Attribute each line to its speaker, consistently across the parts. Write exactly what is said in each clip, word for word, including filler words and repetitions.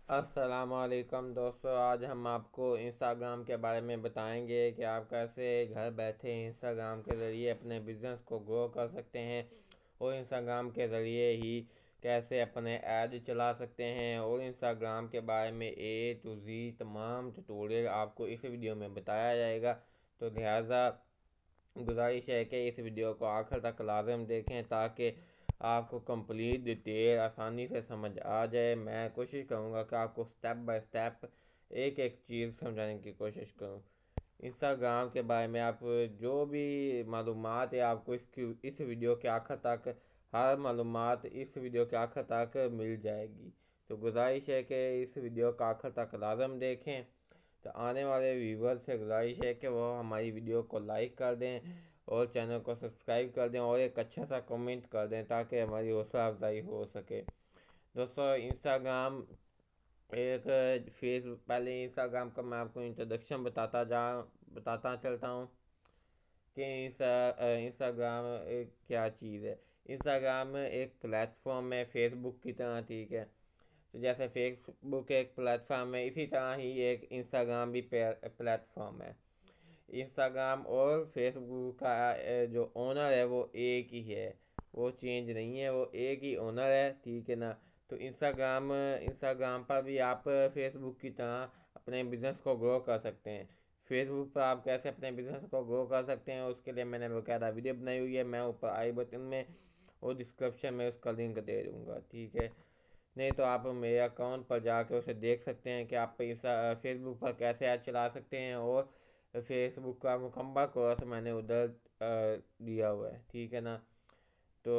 Speaker 1: अस्सलामुअलैकुम दोस्तों, आज हम आपको इंस्टाग्राम के बारे में बताएंगे कि आप कैसे घर बैठे इंस्टाग्राम के ज़रिए अपने बिज़नेस को ग्रो कर सकते हैं और इंस्टाग्राम के ज़रिए ही कैसे अपने ऐड चला सकते हैं। और इंस्टाग्राम के बारे में ए टू जी तमाम ट्यूटोरियल आपको इस वीडियो में बताया जाएगा। तो लिहाजा गुजारिश है कि इस वीडियो को आखिर तक लाजम देखें ताकि आपको कंप्लीट डिटेल आसानी से समझ आ जाए। मैं कोशिश करूँगा कि आपको स्टेप बाय स्टेप एक एक चीज़ समझाने की कोशिश करूँ। इंस्टाग्राम के बारे में आप जो भी मालूमात है आपको इसकी इस वीडियो के आखिर तक हर मालूमात इस वीडियो के आखिर तक मिल जाएगी। तो गुजारिश है कि इस वीडियो का आखिर तक लाजम देखें। तो आने वाले व्यूवर से गुजारिश है कि वो हमारी वीडियो को लाइक कर दें और चैनल को सब्सक्राइब कर दें और एक अच्छा सा कमेंट कर दें ताकि हमारी हौसला अफजाई हो सके। दोस्तों, इंस्टाग्राम एक फेस पहले इंस्टाग्राम का मैं आपको इंट्रोडक्शन बताता जा बताता चलता हूँ कि इंस्टा इंस्टाग्राम एक क्या चीज़ है। इंस्टाग्राम एक प्लेटफॉर्म है फेसबुक की तरह, ठीक है। तो जैसे फेसबुक एक प्लेटफॉर्म है, इसी तरह ही एक इंस्टाग्राम भी प्लेटफॉर्म है। इंस्टाग्राम और फेसबुक का जो ओनर है वो एक ही है, वो चेंज नहीं है, वो एक ही ओनर है, ठीक है ना। तो इंस्टाग्राम इंस्टाग्राम पर भी आप फेसबुक की तरह अपने बिजनेस को ग्रो कर सकते हैं। फेसबुक पर आप कैसे अपने बिजनेस को ग्रो कर सकते हैं उसके लिए मैंने बकायदा वीडियो बनाई हुई है। मैं ऊपर आई बटन में और डिस्क्रिप्शन में उसका लिंक दे दूँगा, ठीक है। नहीं तो आप मेरे अकाउंट पर जाकर उसे देख सकते हैं कि आप पैसा फेसबुक पर कैसे ऐड चला सकते हैं। और फेसबुक का मुकम्मल कोर्स मैंने उधर दिया हुआ है, ठीक है ना। तो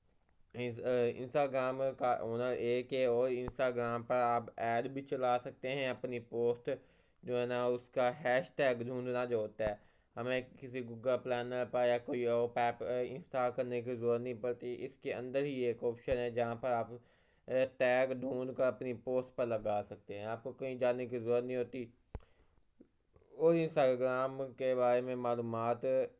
Speaker 1: इंस्टाग्राम का ओनर एक है और इंस्टाग्राम पर आप ऐड भी चला सकते हैं। अपनी पोस्ट जो है ना उसका हैशटैग ढूंढना जो होता है, हमें किसी गूगल प्लानर पर या कोई और ऐप इंस्टॉल करने की ज़रूरत नहीं पड़ती। इसके अंदर ही एक ऑप्शन है जहाँ पर आप टैग ढूंढ कर अपनी पोस्ट पर लगा सकते हैं, आपको कहीं जाने की ज़रूरत नहीं होती। और इंस्टाग्राम के बारे में मालूमात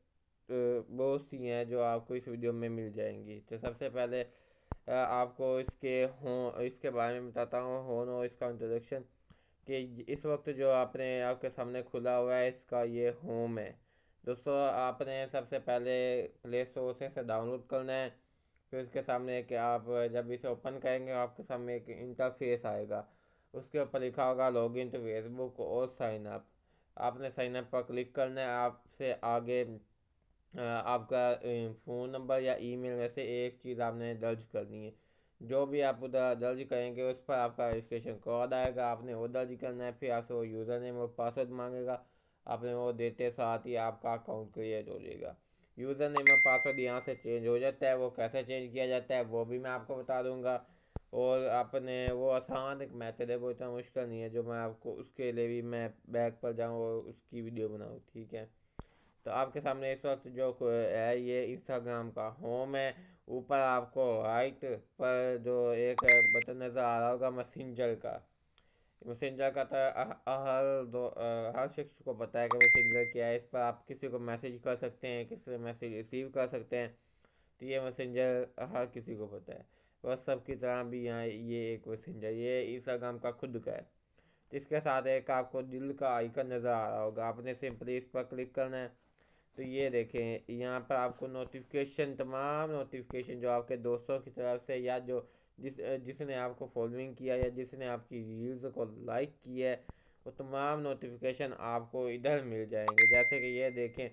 Speaker 1: बहुत सी हैं जो आपको इस वीडियो में मिल जाएंगी। तो सबसे पहले अ, आपको इसके हो इसके बारे में बताता हूँ होन और इसका इंट्रोडक्शन कि इस वक्त जो आपने आपके सामने खुला हुआ है इसका ये होम है। दोस्तों, आपने सबसे पहले प्ले स्टोर से इसे डाउनलोड करना है। फिर उसके सामने कि आप जब इसे ओपन करेंगे आपके सामने एक इंटरफेस आएगा, उसके ऊपर लिखा होगा लॉग इन टू फेसबुक और साइन अप। आपने साइन अप पर क्लिक करना है। आपसे आगे अ, आपका फ़ोन नंबर या ईमेल में से एक चीज़ आपने दर्ज करनी है। जो भी आप उधर दर्ज करेंगे उस पर आपका रजिस्ट्रेशन कोड आएगा, आपने वो दर्ज करना है। फिर आपसे वो यूज़र नेम और पासवर्ड मांगेगा, आपने वो देते साथ ही आपका अकाउंट क्रिएट हो जाएगा। यूज़र नेम और पासवर्ड यहाँ से चेंज हो जाता है, वो कैसे चेंज किया जाता है वो भी मैं आपको बता दूँगा। और आपने वो आसान एक मेथड है, वो इतना मुश्किल नहीं है जो मैं आपको उसके लिए भी मैं बैक पर जाऊँ और उसकी वीडियो बनाऊँ, ठीक है। तो आपके सामने इस वक्त जो है ये इंस्टाग्राम का होम है। ऊपर आपको राइट पर जो एक बटन नज़र आ रहा होगा मैसेंजर का। मैसेंजर का तो हर दो अ, हर शख्स को पता है कि मैसेंजर क्या है। इस पर आप किसी को मैसेज कर सकते हैं, किसी से मैसेज रिसीव कर सकते हैं। तो ये मैसेंजर हर किसी को पता है। व्हाट्सअप की तरह भी यहाँ ये एक मैसेंजर ये इंस्टाग्राम का खुद का है। तो इसके साथ एक आपको दिल का आइकन नज़र आ रहा होगा, आपने सिंपली इस पर क्लिक करना है। तो ये देखें यहाँ पर आपको नोटिफिकेशन तमाम नोटिफिकेशन जो आपके दोस्तों की तरफ से या जो जिस जिसने आपको फॉलोइंग किया या जिसने आपकी रील्स को लाइक किया है वो तमाम नोटिफिकेशन आपको इधर मिल जाएंगे। जैसे कि ये देखें,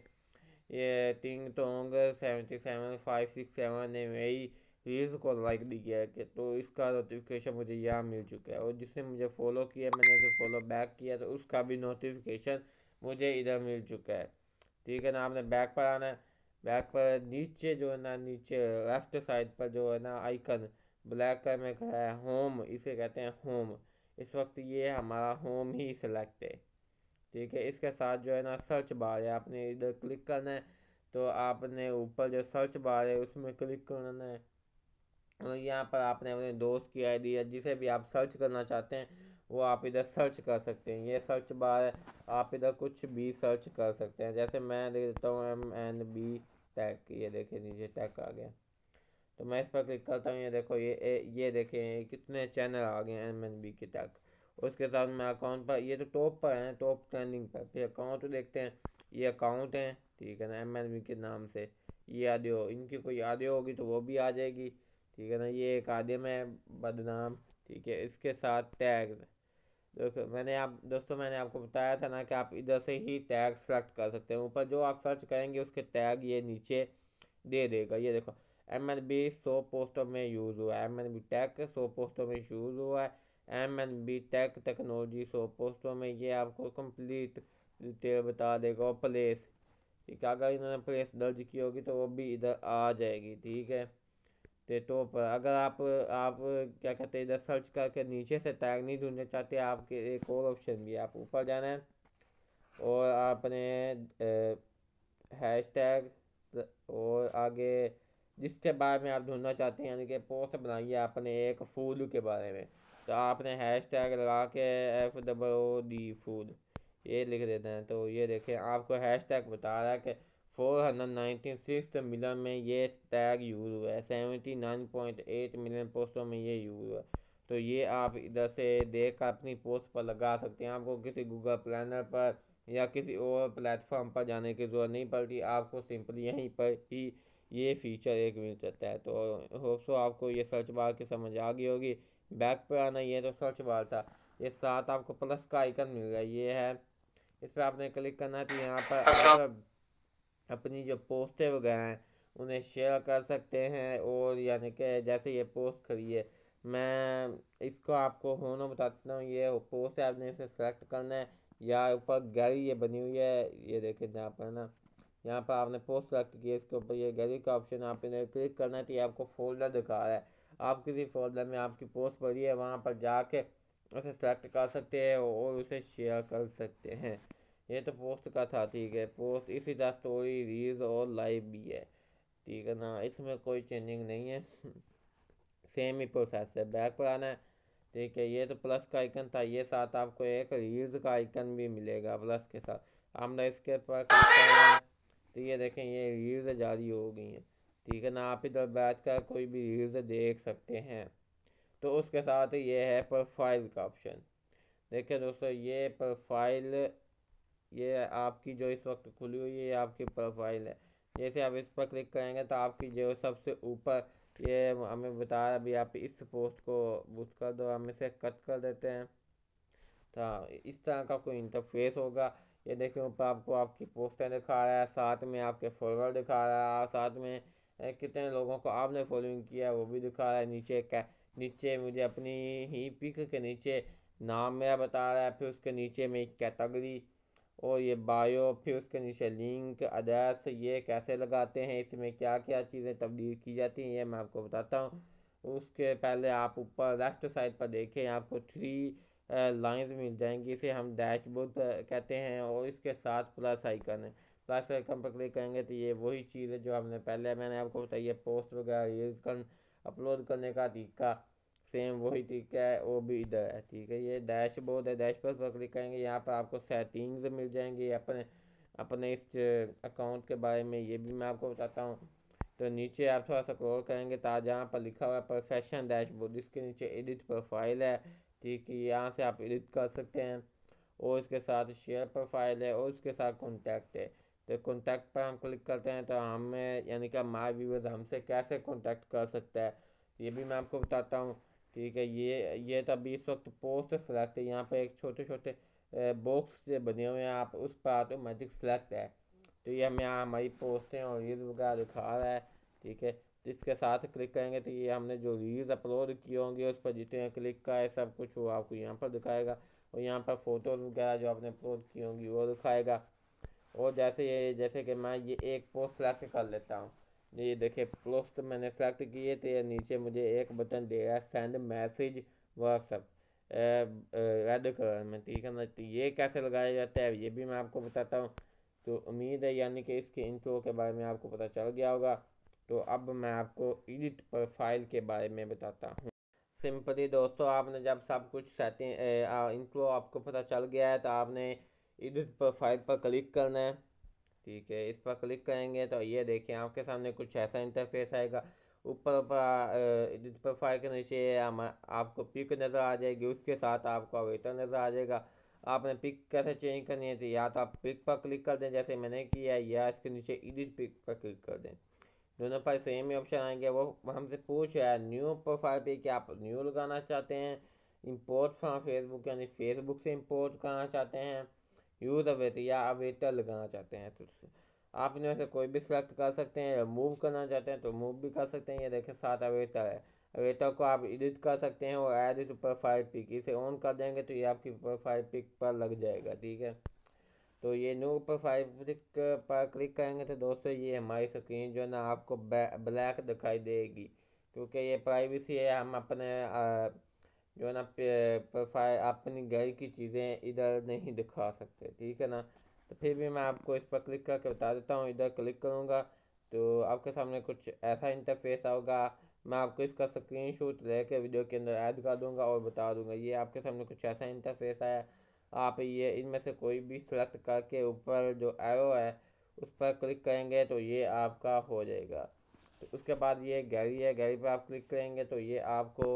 Speaker 1: ये ting tong seventy seven five six seven ने मेरी रील्स को लाइक दिया है कि तो इसका नोटिफिकेशन मुझे यहाँ मिल चुका है। और जिसने मुझे फॉलो किया मैंने उसे फॉलो बैक किया तो उसका भी नोटिफिकेशन मुझे इधर मिल चुका है, ठीक है ना। आपने बैक पर आना है। बैक पर नीचे जो है ना, नीचे लेफ्ट साइड पर जो है ना आइकन ब्लैक कलर में खड़ा है होम, इसे कहते हैं होम। इस वक्त ये हमारा होम ही सिलेक्ट है, ठीक है। इसके साथ जो है ना सर्च बार है, आपने इधर क्लिक करना है। तो आपने ऊपर जो सर्च बार है उसमें क्लिक करना है और यहाँ पर आपने अपने दोस्त की आईडी या जिसे भी आप सर्च करना चाहते हैं वो आप इधर सर्च कर सकते हैं। ये सर्च बार है, आप इधर कुछ भी सर्च कर सकते हैं। जैसे मैं दे देता हूँ एम एन बी टैग, ये देखिए नीचे टैग आ गया। तो मैं इस पर क्लिक करता हूँ, ये देखो ये ये देखें कितने चैनल आ गए एम एन बी के टैग। उसके साथ मैं अकाउंट पर, ये तो टॉप पर है, टॉप ट्रेंडिंग पर। फिर अकाउंट देखते हैं, ये अकाउंट है, ठीक है ना, एम एन बी के नाम से। ये आदियो, इनकी कोई आदियो होगी तो वो भी आ जाएगी, ठीक है ना। ये एक आदिम है बदनाम, ठीक है। इसके साथ टैग देखो, मैंने आप दोस्तों मैंने आपको बताया था ना कि आप इधर से ही टैग सेलेक्ट कर सकते हैं। ऊपर जो आप सर्च करेंगे उसके टैग ये नीचे दे देगा। ये देखो, एम एन बी सौ पोस्टों में यूज़ हुआ है, एम एन बी टेक सौ पोस्टों में यूज़ हुआ है, M N B tech technology सौ पोस्टों में। ये आपको कंप्लीट डिटेल बता देगा। और प्लेस, ठीक है, अगर इन्होंने प्लेस दर्ज की होगी तो वो भी इधर आ जाएगी, ठीक है। तो तो पर अगर आप आप क्या कहते हैं, इधर सर्च करके नीचे से टैग नहीं ढूंढना चाहते, आपके एक और ऑप्शन भी है, आप ऊपर जाना है और आपने हैश टैग और आगे जिसके बारे में आप ढूंढना चाहते हैं, यानी कि पोस्ट बनाइए आपने एक फूड के बारे में, तो आपने हैश टैग लगा के F double O D food ये लिख देते हैं। तो ये देखें, आपको हैश टैग बता रहा है कि four hundred ninety six million में ये टैग यूज़ हुआ है, seventy nine point eight million पोस्टों में ये यूज़ हुआ है। तो ये आप इधर से देख कर अपनी पोस्ट पर लगा सकते हैं। आपको किसी गूगल प्लानर पर या किसी और प्लेटफॉर्म पर जाने की ज़रूरत नहीं पड़ती, आपको सिंपली यहीं पर ही ये फीचर एक मिल जाता है। तो होप सो आपको ये सर्च बार की समझ आ गई होगी। बैक पर आना, ये तो सर्च बार था। ये साथ आपको प्लस का आइकन मिल रहा है, ये है, इस पर आपने क्लिक करना है। तो यहाँ पर आप अपनी जो पोस्टें वगैरह हैं उन्हें शेयर कर सकते हैं। और यानी कि जैसे ये पोस्ट करी है, मैं इसको आपको होना बताता हूँ। ये पोस्ट है, आपने इसे सेलेक्ट करना है, या ऊपर गैलरी ये बनी हुई है, ये देखें जहाँ पर ना, यहाँ पर आपने पोस्ट सेलेक्ट किया, इसके ऊपर ये गैलरी का ऑप्शन आपने क्लिक करना है। तो ये आपको फोल्डर दिखा रहा है, आप किसी फोल्डर में आपकी पोस्ट पड़ी है वहाँ पर जाके उसे सेलेक्ट कर सकते हैं और उसे शेयर कर सकते हैं। ये तो पोस्ट का था, ठीक है। पोस्ट इसी तरह स्टोरी, रील्स और लाइव भी है, ठीक है ना, इसमें कोई चेंजिंग नहीं है। सेम ही प्रोसेस है। बैक पर आना है, ठीक है। ये तो प्लस का आइकन था, ये साथ आपको एक रील्स का आइकन भी मिलेगा प्लस के साथ। हमने इसके पर क्लिक करना है, तो ये देखें ये रील्स जारी हो गई हैं, ठीक है ना। आप इधर बैठ कर कोई भी रील्स देख सकते हैं। तो उसके साथ ये है प्रोफाइल का ऑप्शन। देखिए दोस्तों, ये प्रोफाइल, ये आपकी जो इस वक्त खुली हुई है, ये आपकी प्रोफाइल है। जैसे आप इस पर क्लिक करेंगे तो आपकी जो सबसे ऊपर ये हमें बता रहा है, अभी आप इस पोस्ट को बुक कर दो, हम इसे कट कर देते हैं। तो इस तरह का कोई इंटरफेस होगा। ये देखिए, ऊपर आपको आपकी पोस्टें दिखा रहा है, साथ में आपके फॉलोअर दिखा रहा है, साथ में कितने लोगों को आपने फॉलोइंग किया है वो भी दिखा रहा है। नीचे क्या, नीचे मुझे अपनी ही पिक के नीचे नाम मेरा बता रहा है, फिर उसके नीचे में कैटेगरी और ये बायो, फिर उसके नीचे लिंक, एड्रेस, ये कैसे लगाते हैं, इसमें क्या क्या चीज़ें तब्दील की जाती हैं, ये मैं आपको बताता हूँ। उसके पहले आप ऊपर लेफ्ट साइड पर देखें, आपको थ्री लाइंस मिल जाएंगी, इसे हम डैशबोर्ड कहते हैं। और इसके साथ प्लस आइकन है, प्लस आइकन पर क्लिक करेंगे तो ये वही चीज़ है जो हमने पहले मैंने आपको बताई है, पोस्ट वगैरह यूज़ कर अपलोड करने का तरीका सेम वही तरीका है, वो भी इधर है, ठीक है। ये डैशबोर्ड है, डैशबोर्ड पर क्लिक करेंगे, यहाँ पर आपको सेटिंग्स मिल जाएंगी अपने अपने इस अकाउंट के बारे में, ये भी मैं आपको बताता हूँ। तो नीचे आप थोड़ा सा स्क्रॉल करेंगे तो जहाँ पर लिखा हुआ है प्रोफेशनल डैशबोर्ड, इसके नीचे एडिट प्रोफाइल है, ठीक है, यहाँ से आप एडिट कर सकते हैं। और इसके साथ शेयर प्रोफाइल है और उसके साथ कॉन्टैक्ट है। तो कॉन्टैक्ट पर हम क्लिक करते हैं तो हमें यानी कि हमारे व्यूअर्स हमसे कैसे कॉन्टैक्ट कर सकता है ये भी मैं आपको बताता हूँ, ठीक है। ये ये तो अभी इस वक्त पोस्ट सेलेक्ट है, यहाँ पे एक छोटे छोटे बॉक्स से बने हुए हैं, आप उस पर ऑटोमेटिक सेलेक्ट है। तो ये हमें यहाँ हमारी पोस्टें और रील्स वगैरह दिखा रहा है, ठीक है। तो इसके साथ क्लिक करेंगे तो ये हमने जो रील्स अपलोड किए होंगे उस पर जितने क्लिक का है सब कुछ वो आपको यहाँ पर दिखाएगा। और यहाँ पर फ़ोटोज़ वगैरह जो आपने अपलोड की होंगी वो दिखाएगा। और जैसे ये जैसे कि मैं ये एक पोस्ट सेलेक्ट कर लेता हूँ, ये देखिए पोस्ट मैंने सेलेक्ट किए तो ये नीचे मुझे एक बटन दे रहा है send message WhatsApp red colour में, ठीक है ना। तो ये कैसे लगाया जाता है ये भी मैं आपको बताता हूँ। तो उम्मीद है यानी कि इसके इंट्रो के बारे में आपको पता चल गया होगा। तो अब मैं आपको एडिट प्रोफाइल के बारे में बताता हूँ। सिंपली दोस्तों, आपने जब सब कुछ सेटिंग इंट्रो आपको पता चल गया है तो आपने एडिट प्रोफाइल पर क्लिक करना है, ठीक है। इस पर क्लिक करेंगे तो ये देखें आपके सामने कुछ ऐसा इंटरफेस आएगा। ऊपर ऊपर प्रोफाइल के नीचे हम आपको पिक नज़र आ जाएगी, उसके साथ आपको अवेटर नज़र आ जाएगा। आपने पिक कैसे चेंज करनी है, तो या तो आप पिक पर क्लिक कर दें जैसे मैंने किया, या इसके नीचे एडिट पिक पर क्लिक कर दें। दोनों पर सेम ही ऑप्शन आएंगे। वो हमसे पूछ रहा है न्यू प्रोफाइल पे क्या आप न्यू लगाना चाहते हैं, इंपोर्ट फ्रॉम फेसबुक यानी फेसबुक से इंपोर्ट करना चाहते हैं, यूज अवेटर या अवेटर लगाना चाहते हैं। तो आप इनमें से कोई भी सिलेक्ट कर सकते हैं। मूव करना चाहते हैं तो मूव भी कर सकते हैं। ये देखें साथ अवेटर है, अवेटर को आप एडिट कर सकते हैं और ऐड टू प्रोफाइल पिक, इसे ऑन कर देंगे तो ये आपकी प्रोफाइल पिक पर लग जाएगा। ठीक है, तो ये न्यू प्रोफाइल पिक पर क्लिक करेंगे तो दोस्तों ये हमारी स्क्रीन जो है ना आपको ब्लैक दिखाई देगी, क्योंकि ये प्राइवेसी है। हम अपने आ, जो है ना प्रोफाइल अपनी घर की चीज़ें इधर नहीं दिखा सकते। ठीक है ना, तो फिर भी मैं आपको इस पर क्लिक करके बता देता हूँ। इधर क्लिक करूँगा तो आपके सामने कुछ ऐसा इंटरफेस होगा। मैं आपको इसका स्क्रीनशॉट लेके वीडियो के अंदर ऐड कर दूंगा और बता दूंगा। ये आपके सामने कुछ ऐसा इंटरफेस है। आप ये इनमें से कोई भी सिलेक्ट करके ऊपर जो एरो है उस पर क्लिक करेंगे तो ये आपका हो जाएगा। तो उसके बाद ये गैलरी है, गैलरी पर आप क्लिक करेंगे तो ये आपको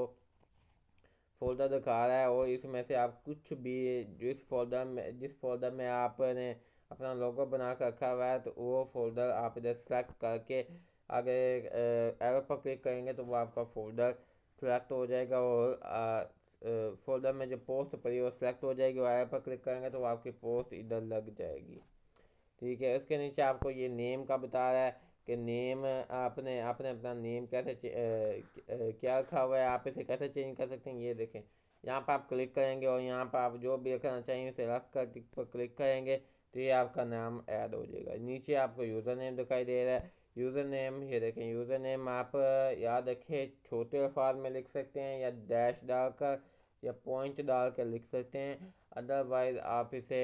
Speaker 1: फोल्डर दिखा रहा है, और इसमें से आप कुछ भी जिस फोल्डर में जिस फोल्डर में आपने अपना लोगो बना कर रखा हुआ है तो वो फोल्डर आप इधर सेलेक्ट करके आगे एरो पर क्लिक करेंगे तो वो आपका फोल्डर सेलेक्ट हो जाएगा, और फोल्डर में जो पोस्ट पड़ी वो सेलेक्ट हो जाएगी, और एरो पर क्लिक करेंगे तो वो आपकी पोस्ट इधर लग जाएगी। ठीक है, उसके नीचे आपको ये नेम का बता रहा है कि नेम आपने आपने अपना नेम कैसे आ, आ, क्या रखा हुआ है, आप इसे कैसे चेंज कर सकते हैं। ये देखें, यहाँ पर आप क्लिक करेंगे और यहाँ पर आप जो भी रखना चाहिए उसे रख कर टिक पर क्लिक करेंगे तो ये आपका नाम ऐड हो जाएगा। नीचे आपको यूज़र नेम दिखाई दे रहा है। यूज़र नेम ये देखें, यूज़र नेम आप याद रखें छोटे अल्फाज में लिख सकते हैं या डैश डालकर या पॉइंट डाल कर लिख सकते हैं। अदरवाइज़ आप इसे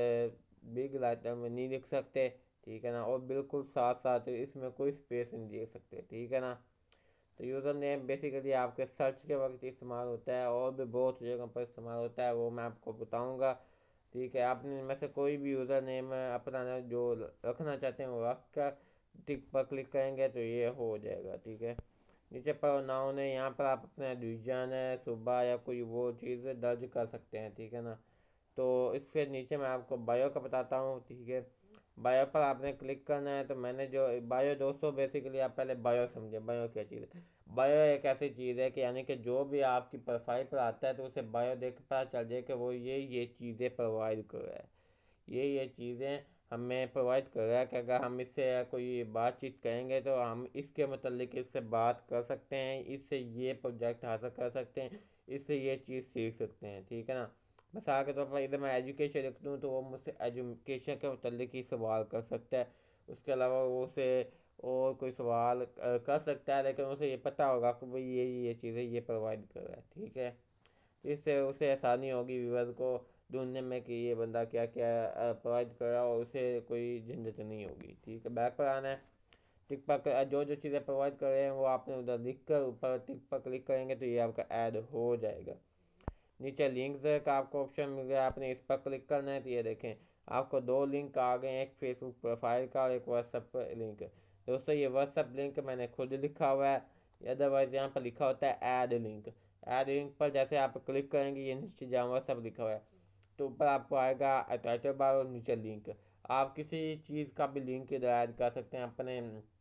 Speaker 1: बिग लेटर में नहीं लिख सकते। ठीक है ना, और बिल्कुल साथ साथ इसमें कोई स्पेस नहीं दे सकते। ठीक है ना, तो यूज़र नेम बेसिकली आपके सर्च के वक्त इस्तेमाल होता है, और भी बहुत जगह पर इस्तेमाल होता है, वो मैं आपको बताऊंगा। ठीक है, आपने इनमें से कोई भी यूज़र नेम अपना जो रखना चाहते हैं वो रख कर टिक पर क्लिक करेंगे तो ये हो जाएगा। ठीक है, नीचे प्रोनाउन है, यहाँ पर आप अपना डिवीजन है, सुबह या कोई वो चीज़ दर्ज कर सकते हैं। ठीक है ना, तो इसके नीचे मैं आपको बायो का बताता हूँ। ठीक है, बायो पर आपने क्लिक करना है। तो मैंने जो बायो दोस्तों बेसिकली आप पहले बायो समझे, बायो क्या चीज़ है। बायो एक ऐसी चीज़ है कि यानी कि जो भी आपकी प्रोफाइल पर आता है तो उसे बायो देख के पता चल जाए कि वो ये ये चीज़ें प्रोवाइड कर रहा है, ये ये चीज़ें हमें प्रोवाइड कर रहा है कि अगर हम इससे कोई बातचीत करेंगे तो हम इसके मतलब इससे बात कर सकते हैं, इससे ये प्रोजेक्ट हासिल कर सकते हैं, इससे ये चीज़ सीख सकते हैं। ठीक है ना, मिसाल के तौर पर इधर मैं एजुकेशन लिख दूँ तो वो मुझसे एजुकेशन के मतलब ही सवाल कर सकता है। उसके अलावा वो उसे और कोई सवाल कर सकता है, लेकिन उसे ये पता होगा कि भाई ये ये चीज़ें ये प्रोवाइड कर रहा है। ठीक है, इससे उसे आसानी होगी व्यूअर को ढूंढने में कि ये बंदा क्या क्या प्रोवाइड कर रहा है, और उसे कोई झंझट नहीं होगी। ठीक है, बैक पर आना है। टिक पर जो जो चीज़ें प्रोवाइड कर रहे हैं वो आपने उधर लिख कर ऊपर टिक पर क्लिक करेंगे तो ये आपका ऐड हो जाएगा। नीचे लिंक का आपको ऑप्शन मिल गया, आपने इस पर क्लिक करना है। तो ये देखें आपको दो लिंक आ गए, एक फेसबुक प्रोफाइल का और एक व्हाट्सएप लिंक। दोस्तों ये व्हाट्सएप लिंक मैंने खुद लिखा हुआ है, अदरवाइज यहाँ पर लिखा होता है ऐड लिंक। ऐड लिंक पर जैसे आप क्लिक करेंगे ये नीचे जहाँ व्हाट्सएप लिखा हुआ है तो ऊपर आपको आएगा टाइटल बार और नीचे लिंक। आप किसी चीज़ का भी लिंक इधर ऐड कर सकते हैं, अपने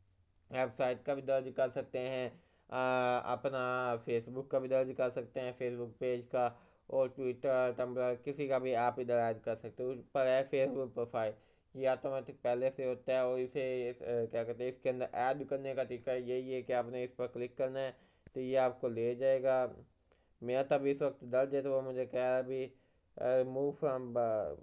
Speaker 1: वेबसाइट का भी दर्ज कर सकते हैं, आ, अपना फेसबुक का भी दर्ज कर सकते हैं, फेसबुक पेज का, और ट्विटर टम्बलर किसी का भी आप इधर ऐड कर सकते हो। ऊपर है फेसबुक प्रोफाइल, ये ऑटोमेटिक पहले से होता है, और इसे इस, आ, क्या कहते हैं इसके अंदर ऐड करने का तरीका यही है कि आपने इस पर क्लिक करना है तो ये आपको ले जाएगा। मेरा तब इस वक्त दर्ज है तो वो मुझे कह रहा है अभी मूव फ्रॉम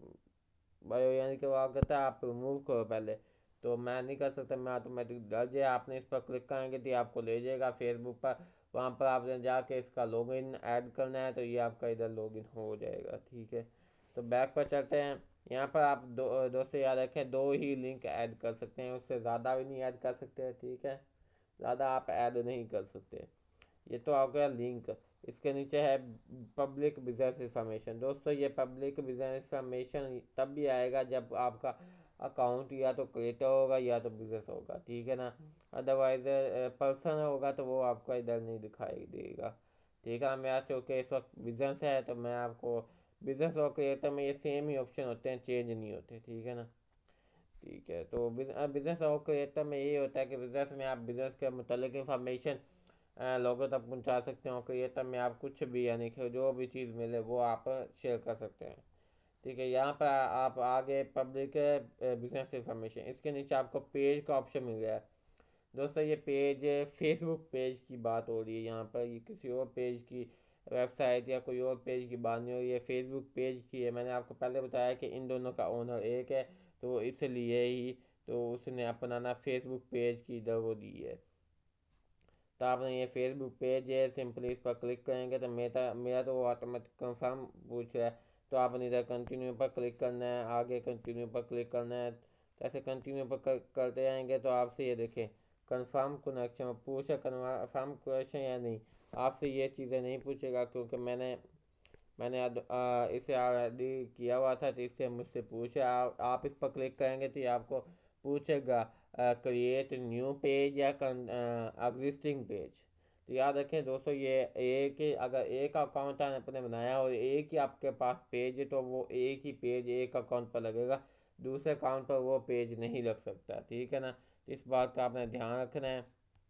Speaker 1: बायो, यानी कि वो आप कहता है आप रिमूव करो पहले, तो मैं नहीं कर सकता, मैं ऑटोमेटिक दर्ज है। आपने इस पर क्लिक करेंगे तो ये आपको ले जाएगा फेसबुक पर, वहाँ पर आपने जाके इसका लॉगिन ऐड करना है तो ये आपका इधर लॉगिन हो जाएगा। ठीक है, तो बैक पर चलते हैं। यहाँ पर आप दो दोस्तों याद रखें दो ही लिंक ऐड कर सकते हैं, उससे ज़्यादा भी नहीं ऐड कर सकते। ठीक है, ज़्यादा आप ऐड नहीं कर सकते। ये तो आ गया लिंक। इसके नीचे है पब्लिक बिजनेस इंफॉर्मेशन। दोस्तों ये पब्लिक बिजनेस इंफॉर्मेशन तब भी आएगा जब आपका अकाउंट या तो क्रिएटर होगा या तो बिजनेस होगा, ठीक है ना। अदरवाइज पर्सन होगा तो वो आपको इधर नहीं दिखाई देगा, ठीक है। मेरा चूँकि इस वक्त बिजनेस है तो मैं आपको बिजनेस और क्रिएटर में ये सेम ही ऑप्शन होते हैं, चेंज नहीं होते, ठीक है ना। ठीक है, तो बिजनेस और क्रिएटर में यही होता है कि बिजनेस में आप बिजनेस के मुतालिक इंफॉर्मेशन लोगों तक पहुंचा सकते हो, क्रिएटर में आप कुछ भी यानी कि जो भी चीज़ मिले वो आप शेयर कर सकते हैं, ठीक है। यहाँ पर आप आगे पब्लिक बिजनेस इंफॉर्मेशन, इसके नीचे आपको पेज का ऑप्शन मिल गया है दोस्तों। ये पेज फेसबुक पेज की बात हो रही है यहाँ पर, ये किसी और पेज की वेबसाइट या कोई और पेज की बात नहीं हो रही है, फेसबुक पेज की है। मैंने आपको पहले बताया कि इन दोनों का ओनर एक है, तो इसलिए ही तो उसने अपना ना फेसबुक पेज की इधर वो दी है। तो आपने ये फेसबुक पेज है, सिंपली इस पर क्लिक करेंगे तो मेरा मेरा तो ऑटोमेटिक कंफर्म पूछ रहा है, तो आपने इधर कंटिन्यू पर क्लिक करना है, आगे कंटिन्यू पर क्लिक करना है। तो ऐसे कंटिन्यू पर कर, करते जाएंगे तो आपसे ये देखें कंफर्म कनेक्शन पूछे, कंफर्म कनेक्शन या नहीं, आपसे ये चीज़ें नहीं पूछेगा क्योंकि मैंने मैंने आद, आ, इसे आदि किया हुआ था, तो इससे मुझसे पूछे। आ, आप इस पर क्लिक करेंगे तो ये आपको पूछेगा क्रिएट न्यू पेज या एग्जिस्टिंग पेज। तो याद रखें दोस्तों, ये एक ही अगर एक अकाउंट आपने बनाया और एक ही आपके पास पेज है तो वो एक ही पेज एक अकाउंट पर लगेगा, दूसरे अकाउंट पर वो पेज नहीं लग सकता, ठीक है ना। इस बात का आपने ध्यान रखना है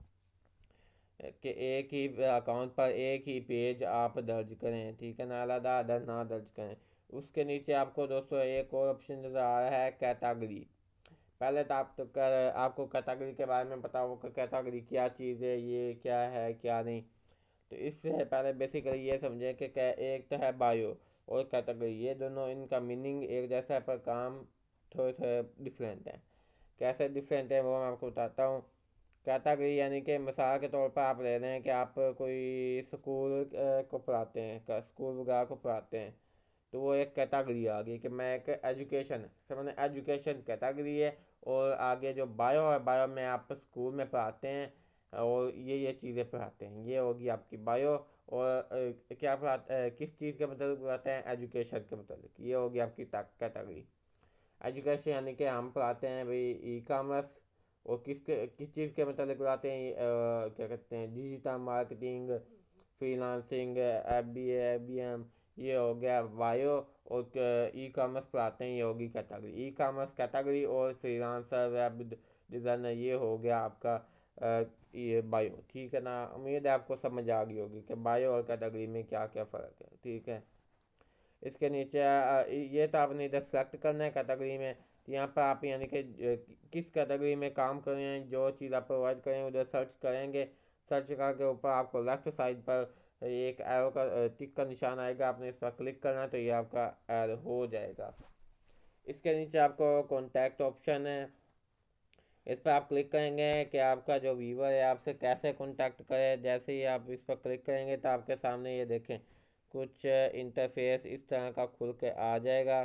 Speaker 1: कि एक ही अकाउंट पर एक ही पेज आप दर्ज करें, ठीक है ना, अलग अलग ना दर्ज करें। उसके नीचे आपको दोस्तों एक और ऑप्शन नज़र आ रहा है कैटेगरी। पहले तो आप तो कर आपको कैटेगरी के बारे में पता होगा, कैटेगरी क्या चीज़ है, ये क्या है क्या नहीं। तो इससे पहले बेसिकली ये समझें कि एक तो है बायो और कैटेगरी, ये दोनों इनका मीनिंग एक जैसा है पर काम थोड़े थोड़े डिफरेंट है। कैसे डिफरेंट है वो मैं आपको बताता हूँ। कैटेगरी यानी कि मिसाल के तौर पर आप ले रहे हैं कि आप कोई स्कूल को पढ़ाते हैं, स्कूल वगैरह को पढ़ाते हैं, तो वो एक कैटेगरी आ गई कि मैं एक एजुकेशन समझे एजुकेशन कैटेगरी है। और आगे जो बायो है, बायो में आप स्कूल में पढ़ाते हैं और ये ये चीज़ें पढ़ाते हैं, ये होगी आपकी बायो। और अ, क्या पढ़ाते किस चीज़ के मतलब पढ़ाते हैं, एजुकेशन के मतलब, ये होगी आपकी कैटेगरी। एजुकेशन यानी कि हम पढ़ाते हैं भाई ई कामर्स, और किस के किस चीज़ के मतलब पढ़ाते हैं, अ, क्या कहते हैं, digital marketing, freelancing, F B F B M, ये हो गया बायो। और ई कॉमर्स पढ़ाते हैं, ये होगी कैटेगरी। ई कॉमर्स कैटेगरी और फ्रीलांसर वेब डिज़ाइनर ये हो गया आपका अ, ये बायो, ठीक है ना। उम्मीद है आपको समझ आ गई होगी कि बायो और कैटेगरी में क्या क्या फ़र्क है, ठीक है। इसके नीचे अ, ये तो आपने इधर सेलेक्ट करना है कैटेगरी में, तो यहाँ पर आप यानी कि किस कैटेगरी में काम कर रहे हैं, जो चीज़ आप प्रोवाइड करें उधर सर्च करेंगे। सर्च करके ऊपर आपको लेफ्ट साइड पर एक एरो का टिक का निशान आएगा, आपने इस पर क्लिक करना तो ये आपका ऐड हो जाएगा। इसके नीचे आपको कॉन्टैक्ट ऑप्शन है, इस पर आप क्लिक करेंगे कि आपका जो व्यूवर है आपसे कैसे कांटेक्ट करे। जैसे ही आप इस पर क्लिक करेंगे तो आपके सामने ये देखें कुछ इंटरफेस इस तरह का खुल के आ जाएगा।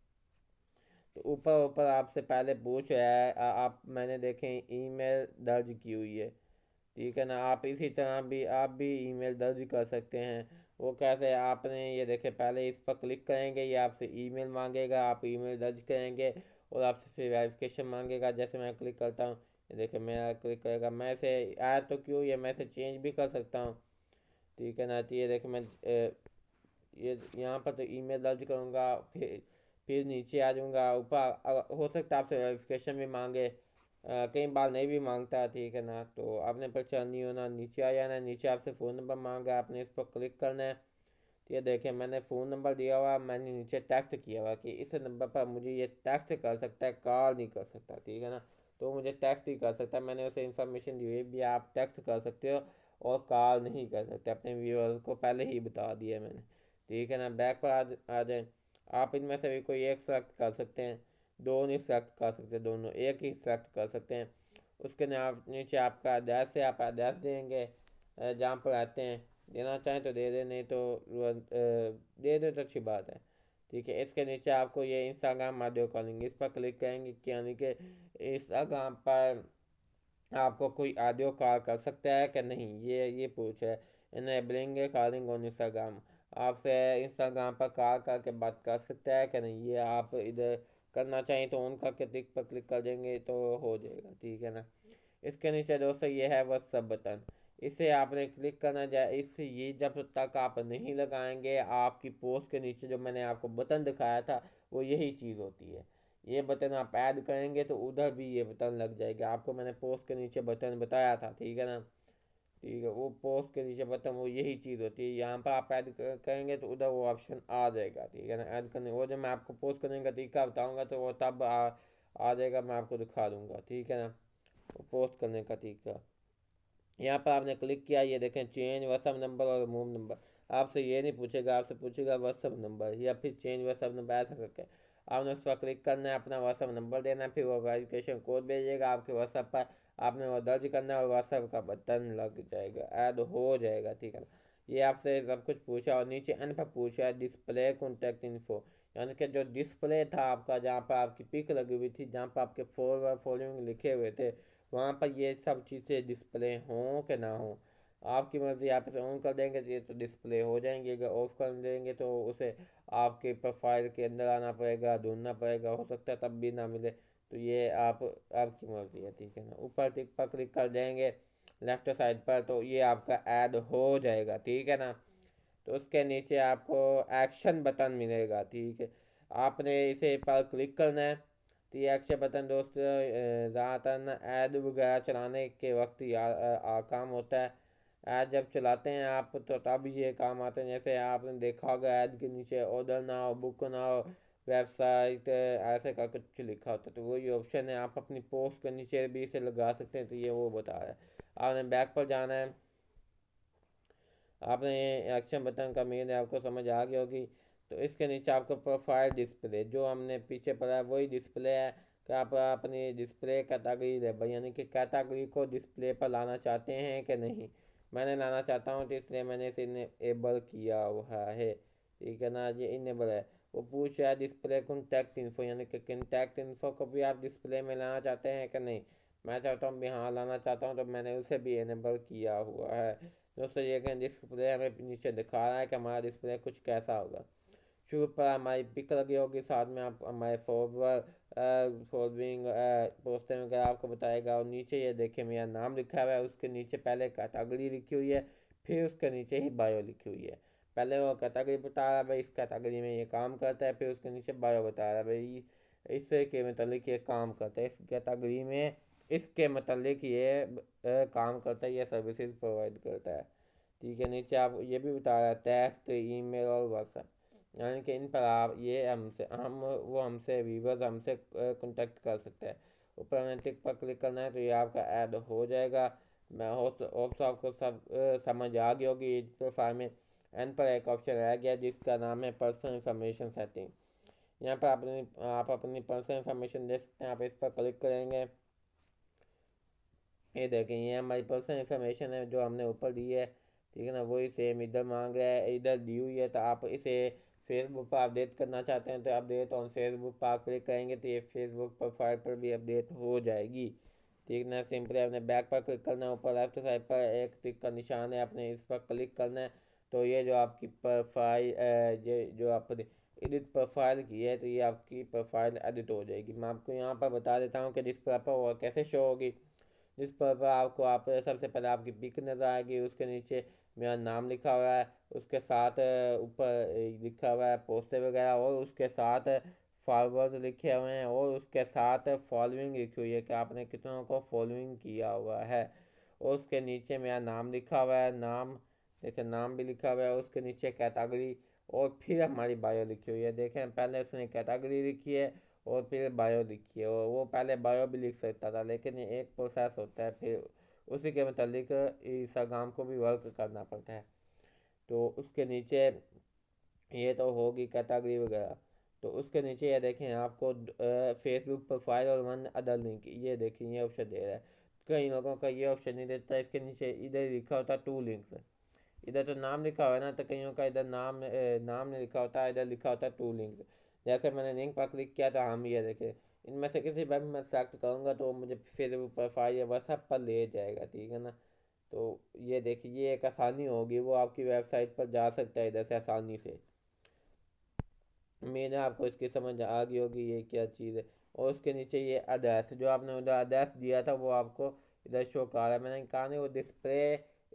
Speaker 1: तो ऊपर ऊपर आपसे पहले पूछ रहा है आ- आप मैंने देखें ईमेल दर्ज की हुई है, ठीक है ना। आप इसी तरह भी आप भी ईमेल दर्ज कर सकते हैं। वो कैसे, आपने ये देखे पहले इस पर क्लिक करेंगे, ये आपसे ईमेल मांगेगा, आप ईमेल दर्ज करेंगे और आपसे फिर वेरिफिकेशन मांगेगा। जैसे मैं क्लिक करता हूँ, ये देखे मेरा क्लिक करेगा, मैं से आया तो क्यों, ये मैं से चेंज भी कर सकता हूँ, ठीक है ना। तो ये देखे मैं अ, ये यहाँ पर तो ईमेल दर्ज करूँगा, फिर फिर नीचे आ जाऊँगा ऊपर, हो सकता है आपसे वेरिफिकेशन भी मांगे, अ, कई बार नहीं भी मांगता, ठीक है ना। तो आपने परेशान नहीं होना, नीचे आ जाना है, नीचे आपसे फ़ोन नंबर मांगा, आपने इस पर क्लिक करना है। तो ये देखें मैंने फ़ोन नंबर दिया हुआ, मैंने नीचे टेक्स्ट किया हुआ कि इस नंबर पर मुझे ये टेक्स्ट कर सकता है, कॉल नहीं कर सकता, ठीक है ना। तो मुझे टेक्स्ट ही कर सकता है, मैंने उसे इन्फॉर्मेशन दी हुई भी आप टेक्स्ट कर सकते हो और कॉल नहीं कर सकते, अपने व्यूअर को पहले ही बता दिया मैंने, ठीक है ना। बैक पर आ आ जाए, आप इनमें से भी कोई एक सेलेक्ट कर सकते हैं, दो नहीं सेलेक्ट कर सकते, दोनों एक ही सेलेक्ट कर सकते हैं। उसके ना आप नीचे आपका एड्रेस है, आप एड्रेस देंगे जहाँ पर रहते हैं, देना चाहें तो दे दें, नहीं तो दे दे तो अच्छी बात है, ठीक है। इसके नीचे आपको ये इंस्टाग्राम ऑडियो कॉलिंग, इस पर क्लिक करेंगे कि यानी कि इंस्टाग्राम पर आपको कोई ऑडियो कॉल कर सकता है कि नहीं, ये ये पूछ है। इनेबलिंग कॉलिंग ऑन इंस्टाग्राम, आपसे इंस्टाग्राम पर कॉल करके बात कर सकता है कि नहीं, ये आप इधर करना चाहें तो ऑन करके टिक पर क्लिक कर देंगे तो हो जाएगा, ठीक है ना। इसके नीचे दोस्तों ये है व्हाट्सअप बटन, इसे आपने क्लिक करना जाए। इससे ये जब तक आप नहीं लगाएंगे, आपकी पोस्ट के नीचे जो मैंने आपको बटन दिखाया था वो यही चीज़ होती है। ये बटन आप ऐड करेंगे तो उधर भी ये बटन लग जाएगा। आपको मैंने पोस्ट के नीचे बटन बताया था, ठीक है ना। ठीक है, वो पोस्ट के नीचे बटन वो यही चीज़ होती है। यहाँ पर आप ऐड करेंगे तो उधर वो ऑप्शन आ जाएगा, ठीक है ना। ऐड करने वो जब मैं आपको पोस्ट करने का तरीका बताऊँगा तो वो तब आ, आ जाएगा, मैं आपको दिखा दूँगा, ठीक है ना। वो पोस्ट करने का तरीका यहाँ पर आपने क्लिक किया, ये देखें चेंज व्हाट्सअप नंबर और मूव नंबर। आपसे ये नहीं पूछेगा, आपसे पूछेगा व्हाट्सअप नंबर या फिर चेंज व्हाट्सअप नंबर, ऐसा करके आपने उस पर क्लिक करना है, अपना व्हाट्सअप नंबर देना है, फिर वो वेरिफिकेशन कोड भेजिएगा आपके व्हाट्सअप पर, आपने वो दर्ज करना है और व्हाट्सअप का बटन लग जाएगा, ऐड हो जाएगा, ठीक है ना। ये आपसे सब कुछ पूछा और नीचे एंड पर पूछा है डिस्प्ले कॉन्टैक्ट इन्फो, यानी कि जो डिस्प्ले था आपका, जहाँ पर आपकी पिक लगी हुई थी, जहाँ पर आपके फॉलोअर फॉलोइंग लिखे हुए थे, वहाँ पर ये सब चीज़ें डिस्प्ले हों कि ना हो, आपकी मर्ज़ी। आप इसे ऑन कर देंगे तो ये तो डिस्प्ले हो जाएंगे, अगर ऑफ कर देंगे तो उसे आपके प्रोफाइल के अंदर आना पड़ेगा, ढूंढना पड़ेगा, हो सकता है तब भी ना मिले। तो ये आप आपकी मर्ज़ी है, ठीक है ना। ऊपर टिक पर क्लिक कर देंगे लेफ्ट साइड पर तो ये आपका ऐड हो जाएगा, ठीक है ना। तो उसके नीचे आपको एक्शन बटन मिलेगा, ठीक है। आपने इसे पर क्लिक करना है। तो ये एक्शन बटन दोस्त ज़्यादातर ना ऐड वगैरह चलाने के वक्त या आ, आ, काम होता है। ऐड जब चलाते हैं आप तो तब ये काम आते हैं। जैसे आपने देखा होगा ऐड के नीचे order now, book now, website ऐसे का कुछ लिखा होता है, तो वही ऑप्शन है। आप अपनी पोस्ट के नीचे भी इसे लगा सकते हैं। तो ये वो बता रहा है। आपने बैक पर जाना है। आपने एक्शन बटन का मीन आपको समझ आ गई होगी। तो इसके नीचे आपको प्रोफाइल डिस्प्ले जो हमने पीछे पढ़ा है वही डिस्प्ले है कि आप अपनी डिस्प्ले कैटेगरी लेबल यानी कि कैटेगरी को डिस्प्ले पर लाना चाहते हैं कि नहीं। मैंने लाना चाहता हूँ तो इसलिए मैंने इसे इनेबल किया हुआ है, ठीक है ना। ये इनेबल है। वो पूछ रहा है डिस्प्ले कॉन्टैक्ट इन्फो यानी कि कॉन्टैक्ट इन्फो को भी आप डिस्प्ले में लाना चाहते हैं कि नहीं। मैं चाहता हूँ भी हाँ लाना चाहता हूँ, तो मैंने उसे भी इनेबल किया हुआ है। दोस्तों ये कि डिस्प्ले हमें नीचे दिखा रहा है कि हमारा डिस्प्ले कुछ कैसा होगा। शुरू पर हमारी पिक लगी होगी, साथ में आप हमारे फॉरवर्ड फॉलोइंग पोस्टर वगैरह आपको बताएगा। और नीचे ये देखिए मेरा नाम लिखा हुआ है, उसके नीचे पहले कैटेगरी लिखी हुई है, फिर उसके नीचे ही बायो लिखी हुई है। पहले वो कैटेगरी बता रहा है भाई इस कैटेगरी में ये काम करता है, फिर उसके नीचे बायो बता रहा है भाई इससे के मतलब ये काम करता है, इस कैटेगरी में इसके मतलब ये अ, काम करता है, ये सर्विसेज प्रोवाइड करता है, ठीक है। नीचे आप ये भी बता रहा है टेक्स्ट, ईमेल और व्हाट्सएप, यानी कि इन पर आप ये हमसे हम वो हमसे व्यूवर्स हमसे कांटेक्ट कर सकते हैं। ऊपर हमें टिक पर क्लिक करना है तो ये आपका ऐड हो जाएगा। मैं होप होप आपको सब अ, समझ आ गई होगी। इस प्रोफाइल में एंड पर एक ऑप्शन रह गया जिसका नाम है पर्सनल इंफॉर्मेशन सेटिंग। यहाँ पर अपनी आप अपनी पर्सनल इंफॉर्मेशन दे सकते हैं। आप इस पर क्लिक करेंगे, ये देखें ये हमारी पर्सनल इंफॉर्मेशन है जो हमने ऊपर दी है, ठीक है ना। वही सेम इधर मांग रहा है, इधर दी हुई है। तो आप इसे फेसबुक पर अपडेट करना चाहते हैं तो अपडेट ऑन फेसबुक पर आप क्लिक करेंगे तो ये फेसबुक प्रोफाइल पर भी अपडेट हो जाएगी, ठीक ना। सिंपली आपने बैक पर क्लिक करना है, ऊपर लेफ्ट साइड पर एक टिक का निशान है, आपने इस पर क्लिक करना है। तो ये जो आपकी प्रोफाइल ये जो आपने एडिट प्रोफाइल की है तो ये आपकी प्रोफाइल एडिट हो जाएगी। मैं आपको यहाँ पर बता देता हूँ कि जिस पर वो कैसे शो होगी। जिस पर आपको आप सबसे पहले आपकी पिक नज़र आएगी, उसके नीचे मेरा नाम लिखा हुआ है, उसके साथ ऊपर लिखा हुआ है पोस्टर वगैरह, और उसके साथ फॉलोअर्स लिखे हुए हैं, और उसके साथ फॉलोइंग लिखी हुई है कि आपने कितनों को फॉलोइंग किया हुआ है। और उसके नीचे मेरा नाम लिखा हुआ है, नाम देखिए नाम भी लिखा हुआ है, उसके नीचे कैटेगरी, और फिर हमारी बायो लिखी हुई है। देखें पहले उसने कैटेगरी लिखी है और फिर बायो लिखी है। और वो पहले बायो भी लिख सकता था, लेकिन ये एक प्रोसेस होता है, फिर उसी के मतलब इंस्टाग्राम को भी वर्क करना पड़ता है। तो उसके नीचे ये तो होगी कैटेगरी वगैरह। तो उसके नीचे ये देखें आपको फेसबुक प्रोफाइल और वन अदर लिंक, ये देखें ये ऑप्शन दे रहा है। कई लोगों का ये ऑप्शन नहीं देता। इसके नीचे इधर लिखा होता है टू लिंक्स, इधर तो नाम लिखा हुआ है ना, तो कईयों का इधर नाम ए, नाम नहीं लिखा होता है, इधर लिखा होता है टू लिंक्स। जैसे मैंने लिंक पर क्लिक किया था, हम ये देखे इनमें से किसी पर भी मैं सेलेक्ट करूँगा तो मुझे फेसबुक प्रोफाइल या व्हाट्सएप पर ले जाएगा, ठीक है ना। तो ये देखिए ये एक आसानी होगी, वो आपकी वेबसाइट पर जा सकता है इधर से आसानी से। उम्मीद है आपको इसकी समझ आ गई होगी ये क्या चीज़ है। और उसके नीचे ये एड्रेस जो आपने उधर एड्रेस दिया था वो आपको इधर शो कर रहा है। मैंने कहा नहीं वो डिस्प्ले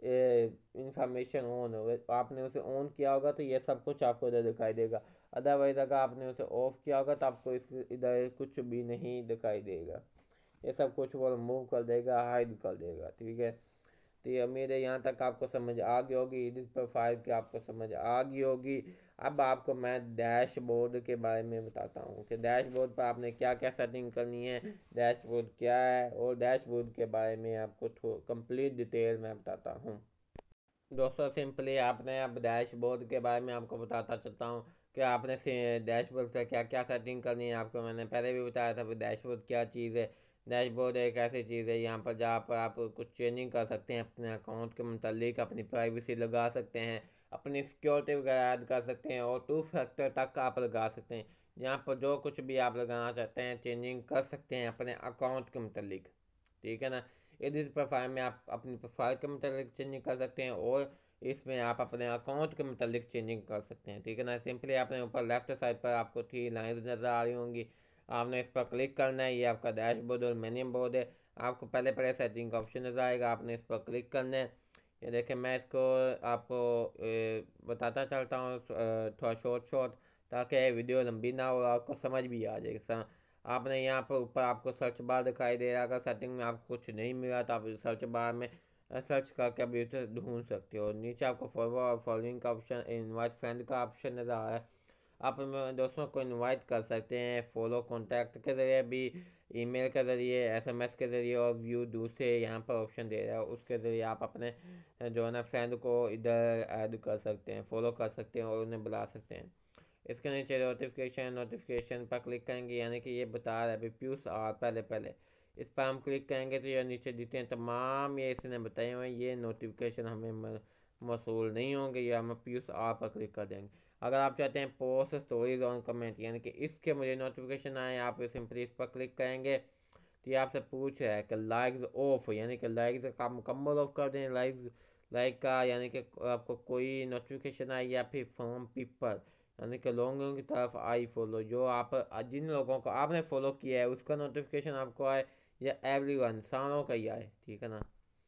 Speaker 1: इंफॉर्मेशन ऑन हो, आपने उसे ऑन किया होगा तो ये सब कुछ आपको इधर दिखाई देगा। अदरवाइज अगर आपने उसे ऑफ किया होगा तो आपको इस इधर कुछ भी नहीं दिखाई देगा। ये सब कुछ वो रिमूव कर देगा, हाइड कर देगा। ठीक है, तो ये उम्मीद है यहाँ तक आपको समझ आ गई होगी, एडिट प्रोफाइल की आपको समझ आ गई होगी। अब आपको मैं डैशबोर्ड के बारे में बताता हूँ कि डैशबोर्ड पर आपने क्या क्या सेटिंग करनी है, डैशबोर्ड क्या है, और डैशबोर्ड के बारे में आपको कंप्लीट डिटेल में बताता हूँ। दोस्तों सिंपली आपने अब डैशबोर्ड के बारे में आपको बताता चलता हूँ कि आपने डैशबोर्ड का क्या क्या सेटिंग करनी है। आपको मैंने पहले भी बताया था कि डैशबोर्ड क्या चीज़ है। डैशबोर्ड एक ऐसी चीज़ है यहाँ पर जहाँ पर आप कुछ चेंजिंग कर सकते हैं अपने अकाउंट के मतलब, अपनी प्राइवेसी लगा सकते हैं, अपनी सिक्योरिटी वगैरह ऐड कर सकते हैं, और टू फैक्टर तक आप लगा सकते हैं। यहाँ पर जो कुछ भी आप लगाना चाहते हैं चेंजिंग कर सकते हैं अपने अकाउंट के मतलब। ठीक है ना, एडिट प्रोफाइल में आप अपनी प्रोफाइल के मतलब चेंजिंग कर सकते हैं, और इसमें आप अपने अकाउंट के मतलब चेंजिंग कर सकते हैं। ठीक है ना, सिंपली आपने ऊपर लेफ्ट साइड पर आपको थ्री लाइन्स नज़र आ रही होंगी, आपने इस पर क्लिक करना है। ये आपका डैशबोर्ड और मेन्यू बोर्ड है। आपको पहले पहले सेटिंग का ऑप्शन नज़र आएगा, आपने इस पर क्लिक करना है। ये देखें, मैं इसको आपको ए, बताता चलता हूँ थोड़ा शॉर्ट शॉर्ट, ताकि वीडियो लंबी ना हो, आपको समझ भी आ जाए। आपने यहाँ पर ऊपर आपको सर्च बार दिखाई दे रहा है। अगर सेटिंग में आपको कुछ नहीं मिला तो आप सर्च बार में सर्च करके अभी उसे ढूंढ सकते हो। नीचे आपको फॉरवर्ड फॉलोइंग का ऑप्शन, इनवाइट फ्रेंड का ऑप्शन नज़र आ रहा है। आप दोस्तों को इनवाइट कर सकते हैं, फॉलो कॉन्टैक्ट के ज़रिए भी, ईमेल के ज़रिए, एसएमएस के ज़रिए, और व्यू दूसरे यहाँ पर ऑप्शन दे रहा है उसके ज़रिए आप अपने जो है ना फ्रेंड को इधर ऐड कर सकते हैं, फॉलो कर सकते हैं, और उन्हें बुला सकते हैं। इसके नीचे नोटिफिकेशन नोटिफिकेशन पर क्लिक करेंगे, यानी कि ये बता रहा है अभी प्यूस आर पहले पहले, इस पर हम क्लिक करेंगे तो ये नीचे दिखते हैं तमाम ये इसने बताए हुए ये नोटिफिकेशन हमें मौसूल नहीं होंगे, या हम प्यूस आर पर क्लिक कर देंगे। अगर आप चाहते हैं पोस्ट स्टोरीज ऑन कमेंट, यानी कि इसके मुझे नोटिफिकेशन आए, आप सिंपली इस पर क्लिक करेंगे तो ये आपसे पूछ रहा है कि लाइक्स ऑफ, यानी कि लाइक्स का मुकम्मल ऑफ कर दें। लाइक्स लाइक का यानी कि आपको कोई नोटिफिकेशन आए, या फिर फ्रॉम पीपल, यानी कि लोगों की तरफ आई फॉलो, जो आप जिन लोगों को आपने फॉलो किया है उसका नोटिफिकेशन आपको आए, या एवरी वन सारों का ही आए। ठीक है ना,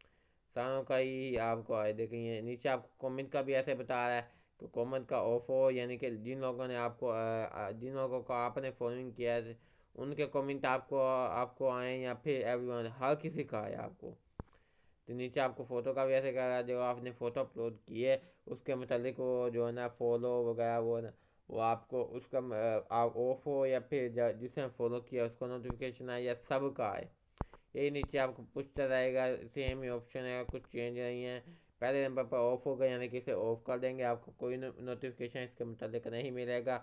Speaker 1: सारों का ही आपको आए। देखिए नीचे आपको कमेंट का भी ऐसे बता रहा है कि कमेंट का ऑफ हो, यानी कि जिन लोगों ने आपको जिन लोगों को आपने फॉलोइंग किया है उनके कमेंट आपको आपको आए, या फिर एवरीवन हर किसी का आए आपको। तो नीचे आपको फ़ोटो का भी ऐसे कह रहा है, जो आपने फ़ोटो अपलोड की है उसके मतलब वो जो है ना फॉलो वगैरह वो ना वो आपको उसका आप ऑफ हो, या फिर जिसने फॉलो किया उसको नोटिफिकेशन आए, या सब का आए। यही नीचे आपको पूछता रहेगा, सेम ही ऑप्शन है, कुछ चेंज नहीं है। पहले नंबर पर ऑफ होगा, यानी कि इसे ऑफ कर देंगे, आपको कोई नोटिफिकेशन इसके मतलब नहीं मिलेगा।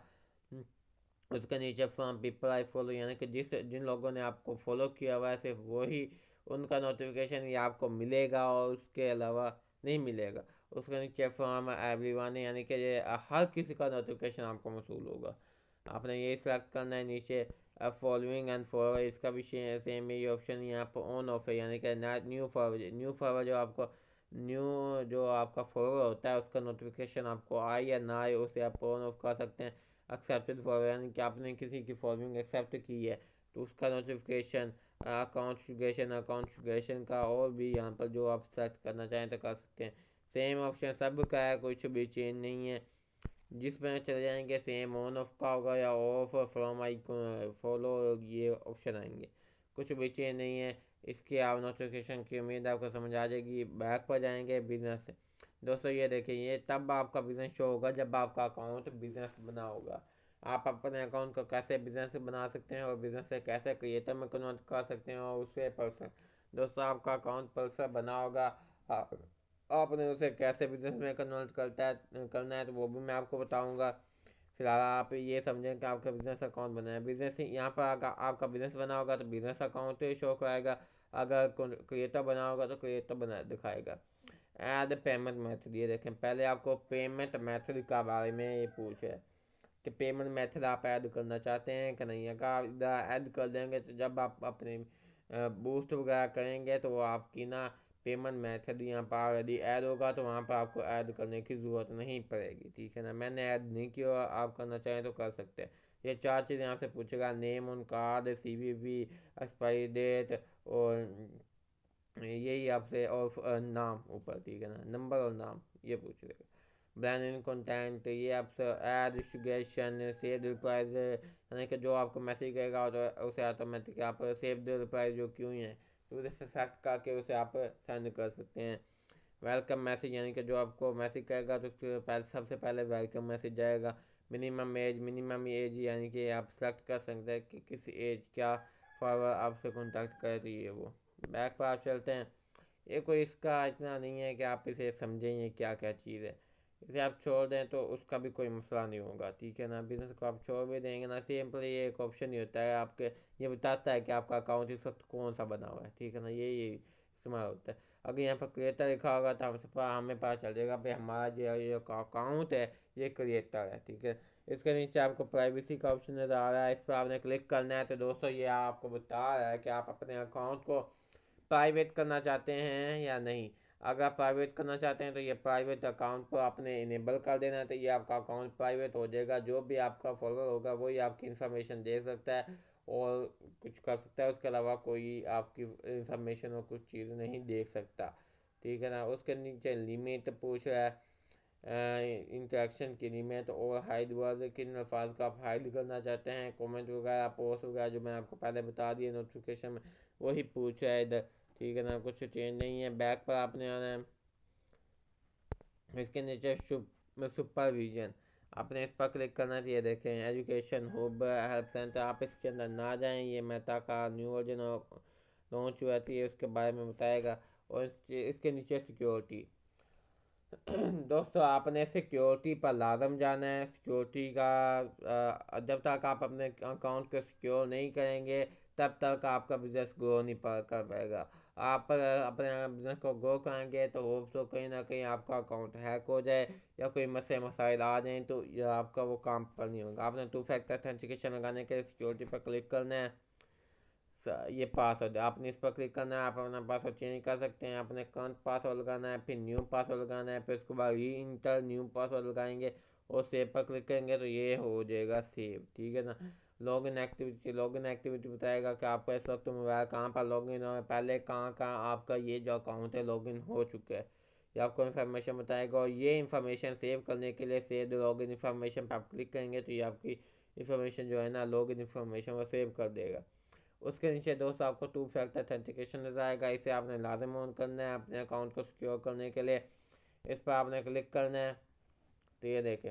Speaker 1: उसके नीचे फ्रॉम पीपल आई फॉलो, यानी कि जिस जिन लोगों ने आपको फॉलो किया हुआ है सिर्फ वही उनका नोटिफिकेशन ये आपको मिलेगा, और उसके अलावा नहीं मिलेगा। उसके नीचे फ्रॉम एवरीवन, यानी कि ये हर किसी का नोटिफिकेशन आपको मसूल होगा। आपने ये सिलेक्ट करना है। नीचे फॉलोइंग एंड फॉरवर्ड, इसका भी सेम ही ऑप्शन यहाँ पर ऑन ऑफ है, यानी कि न्यू फॉरवर्ड न्यू फॉरवर्ड जो आपको न्यू जो आपका फॉरवर्ड होता है उसका नोटिफिकेशन आपको आए या ना आए उसे आप ऑन ऑफ कर सकते हैं। एक्सेप्टेड फॉर, यानी कि आपने किसी की फॉलोइंग एक्सेप्ट की है तो उसका नोटिफिकेशन, अकाउंट अकाउंट का, और भी यहाँ पर जो आप सेलेक्ट करना चाहें तो कर सकते हैं। सेम ऑप्शन सब का है, कुछ भी चेंज नहीं है। जिसमें चले जाएंगे सेम ऑन ऑफ का होगा, या ऑफ फ्रॉम आई फॉलो ये ऑप्शन आएंगे, कुछ भी चेंज नहीं है। इसके आप नोटिफिकेशन की उम्मीद आपको समझ आ जाएगी। बैक पर जाएंगे बिजनेस से। दोस्तों ये देखिए, ये तब आपका बिजनेस शो होगा जब आपका अकाउंट बिजनेस बना होगा। आप अपने अकाउंट को कैसे बिजनेस बना सकते हैं, और बिजनेस से कैसे क्रिएटर में कन्वर्ट कर सकते हैं, और उससे पर्सन। दोस्तों आपका अकाउंट पर्सन बना होगा, आपने उसे कैसे बिजनेस में कन्वर्ट करता है करना है तो वो भी मैं आपको बताऊंगा। फिलहाल आप ये समझें कि आपका बिजनेस अकाउंट बना है। बिजनेस यहाँ पर अगर आपका बिजनेस बना होगा तो बिजनेस अकाउंट शो कराएगा, अगर क्रिएटर बना होगा तो क्रिएटर बना दिखाएगा। ऐड पेमेंट मेथड, ये देखें पहले आपको पेमेंट मेथड का बारे में ये पूछे कि पेमेंट मेथड आप ऐड करना चाहते हैं कि नहीं। अगर आप इधर ऐड कर देंगे तो जब आप अपने बूस्ट वगैरह करेंगे तो वो आपकी ना पेमेंट मेथड यहाँ पर यदि ऐड होगा तो वहाँ पर आपको ऐड करने की ज़रूरत नहीं पड़ेगी, ठीक है ना। मैंने ऐड नहीं किया, आप करना चाहें तो कर सकते हैं। ये चार चीज़ यहाँ से पूछेगा, name on card, C V V, expiry date और यही आपसे, और नाम ऊपर, ठीक है ना, नंबर और नाम ये पूछ लेगा। ब्रांड इन कंटेंट ये आपसे एड सुगेशन सेव रिप्लाइज, यानी कि जो आपको मैसेज करेगा तो उसे ऑटोमेटिक आप सेव रिप्लाइज जो क्यों है तो उसे सेलेक्ट करके उसे आप सेंड कर सकते हैं। वेलकम मैसेज, यानी कि जो आपको मैसेज करेगा तो पहले सबसे पहले वेलकम मैसेज जाएगा। मिनिमम एज, मिनिमम एज यानी कि आप सेलेक्ट कर सकते हैं कि किस एज क्या फॉरवर्ड आपसे कॉन्टैक्ट कर रही है वो। बैक पर आप चलते हैं। ये कोई इसका इतना नहीं है कि आप इसे समझें ये क्या क्या चीज़ है, इसे आप छोड़ दें तो उसका भी कोई मसला नहीं होगा, ठीक है ना। बिजनेस को आप छोड़ भी देंगे ना, सिंपली ये एक ऑप्शन ही होता है आपके, ये बताता है कि आपका अकाउंट इस वक्त कौन सा बना हुआ है, ठीक है ना, ये ये इस्तेमाल होता है। अगर यहाँ पर क्रिएटर लिखा होगा तो हमसे हमें पता चल जाएगा भाई हमारा जो ये अकाउंट है ये क्रिएटर है, ठीक है। इसके नीचे आपको प्राइवेसी का ऑप्शन नज़र आ रहा है, इस पर आपने क्लिक करना है। तो दोस्तों ये आपको बता रहा है कि आप अपने अकाउंट को प्राइवेट करना चाहते हैं या नहीं। अगर आप प्राइवेट करना चाहते हैं तो ये प्राइवेट अकाउंट को आपने इनेबल कर देना है, तो ये आपका अकाउंट प्राइवेट हो जाएगा। जो भी आपका फॉलोअर होगा वही आपकी इन्फॉर्मेशन दे सकता है और कुछ कर सकता है, उसके अलावा कोई आपकी इन्फॉर्मेशन और कुछ चीज़ नहीं देख सकता, ठीक है ना। उसके नीचे लिमिट पूछ रहा है, इंटरेक्शन की लिमिट और हाइड वर्ड, किन अल्फाज का आप हाइड करना चाहते हैं, कमेंट वगैरह पोस्ट वगैरह जो मैंने आपको पहले बता दिए नोटिफिकेशन में वही पूछ रहा है इधर, ठीक है ना, कुछ चेंज नहीं है। बैक पर आपने आना है। इसके नीचे सुपरविजन, आपने इस पर क्लिक करना चाहिए। देखें एजुकेशन हब हेल्प सेंटर, आप इसके अंदर ना जाएं, ये मेटा का न्यू वर्जन लॉन्च हुआ थी उसके बारे में बताएगा। और इसके नीचे सिक्योरिटी दोस्तों आपने सिक्योरिटी पर लाजम जाना है। सिक्योरिटी का जब तक आप अपने अकाउंट को सिक्योर नहीं करेंगे तब तक आपका बिजनेस ग्रो नहीं कर पाएगा। आप अपने बिजनेस को ग्रो करेंगे तो होप तो कहीं ना कहीं आपका अकाउंट हैक हो जाए या कोई मसले मसाइल आ जाएं तो आपका वो काम पर नहीं होगा। आपने टू फैक्टर ऑथेंटिकेशन लगाने के लिए सिक्योरिटी पर क्लिक करना है। ये पासवर्ड आपने इस पर क्लिक करना है, आप अपना पासवर्ड चेंज कर सकते हैं। आपने करंट पासवर्ड लगाना है, फिर न्यू पासवर्ड लगाना है, फिर उसके बाद री इंटर न्यू पासवर्ड लगाएंगे और सेव पर क्लिक करेंगे तो ये हो जाएगा सेव, ठीक है ना। Log in activity, log in activity बताएगा कि आपका इस वक्त मोबाइल कहाँ पर लॉग इन हो, पहले कहाँ कहाँ आपका ये जो अकाउंट है लॉग इन हो चुका है, ये आपको इन्फॉर्मेशन बताएगा। और ये इन्फॉर्मेशन सेव करने के लिए सेव लॉग इन इन्फॉर्मेशन पर आप क्लिक करेंगे तो ये आपकी इन्फॉर्मेशन जो है ना लॉग इन इन्फॉर्मेशन वो सेव कर देगा। उसके नीचे दोस्तों आपको टू फैक्टर ऑथेंटिकेशन नजर आएगा, इसे आपने लाजम ऑन करना है अपने अकाउंट को सिक्योर करने के लिए। इस पर आपने क्लिक करना है। तो ये देखें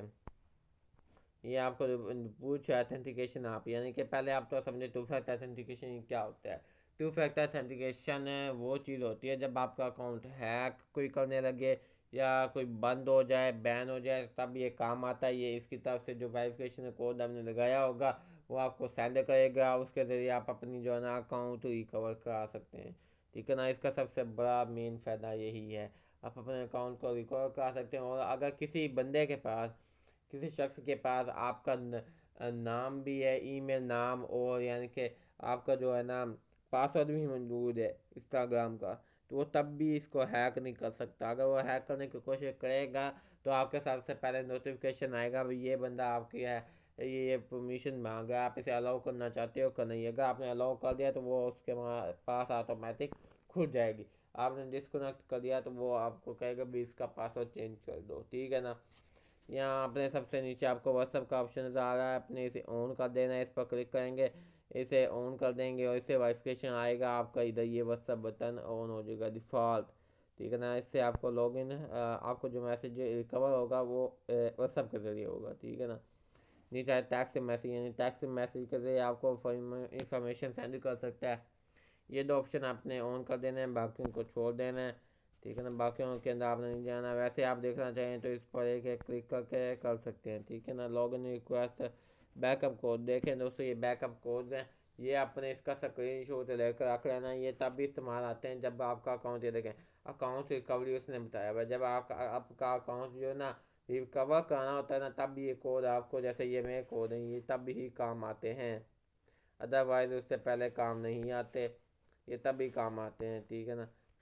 Speaker 1: ये आपको पूछ ऑथेंटिकेशन आप, यानी कि पहले आप तो समझे टू फैक्टर ऑथेंटिकेशन क्या होता है। टू फैक्टर ऑथेंटिकेशन वो चीज़ होती है जब आपका अकाउंट हैक कोई करने लगे या कोई बंद हो जाए, बैन हो जाए, तब ये काम आता है। ये इसकी तरफ से जो वेरिफिकेशन कोड हमने लगाया होगा वो आपको सेंड करेगा, उसके ज़रिए आप अपनी जो है ना अकाउंट रिकवर करा सकते हैं, ठीक है ना। इसका सबसे बड़ा मेन फ़ायदा यही है, आप अपने अकाउंट को रिकवर करा सकते हैं। और अगर किसी बंदे के पास, किसी शख्स के पास आपका न, नाम भी है, ईमेल नाम, और यानी कि आपका जो है ना पासवर्ड भी मौजूद है इंस्टाग्राम का, तो वो तब भी इसको हैक नहीं कर सकता। अगर वो हैक करने की कोशिश करेगा तो आपके सबसे पहले नोटिफिकेशन आएगा भाई ये बंदा आपकी है, ये ये परमिशन मांगा, आप इसे अलाउ करना चाहते हो कर नहीं। अगर आपने अलाउ कर दिया तो वो उसके पास ऑटोमेटिक खुल जाएगी। आपने डिस्कनेक्ट कर दिया तो वो आपको कहेगा भी इसका पासवर्ड चेंज कर दो, ठीक है ना। यहाँ अपने सबसे नीचे आपको व्हाट्सअप का ऑप्शन नज़र आ रहा है, अपने इसे ऑन कर देना है। इस पर क्लिक करेंगे, इसे ऑन कर देंगे और इससे वेरिफिकेशन आएगा आपका, इधर ये व्हाट्सअप बटन ऑन हो जाएगा डिफ़ॉल्ट, ठीक है ना। इससे आपको लॉगिन आपको जो मैसेज रिकवर होगा वो व्हाट्सअप के ज़रिए होगा, ठीक है ना। नीचे टैक्स मैसेज, यानी टैक्स मैसेज के ज़रिए आपको इंफॉर्मेशन सेंड कर सकता है। ये दो ऑप्शन आपने ऑन कर देना है, बाकी को छोड़ देना है, ठीक है ना। बाकियों के अंदर आपने नहीं जाना। वैसे आप देखना चाहें तो इस पर एक क्लिक करके कर सकते हैं, ठीक है ना। लॉगिन रिक्वेस्ट, बैकअप कोड देखें दोस्तों, ये बैकअप कोड है, ये आपने इसका स्क्रीन शॉट लेकर रख लेना। ये तब भी इस्तेमाल आते हैं जब आपका अकाउंट, ये देखें अकाउंट रिकवरी उसने बताया हुआ, जब आपका आपका अकाउंट जो है ना रिकवर करना होता है ना तब भी ये कोड आपको, जैसे ये मेरे कोड हैं, ये तब भी काम आते हैं, अदरवाइज उससे पहले काम नहीं आते, ये तभी काम आते हैं, ठीक है ना।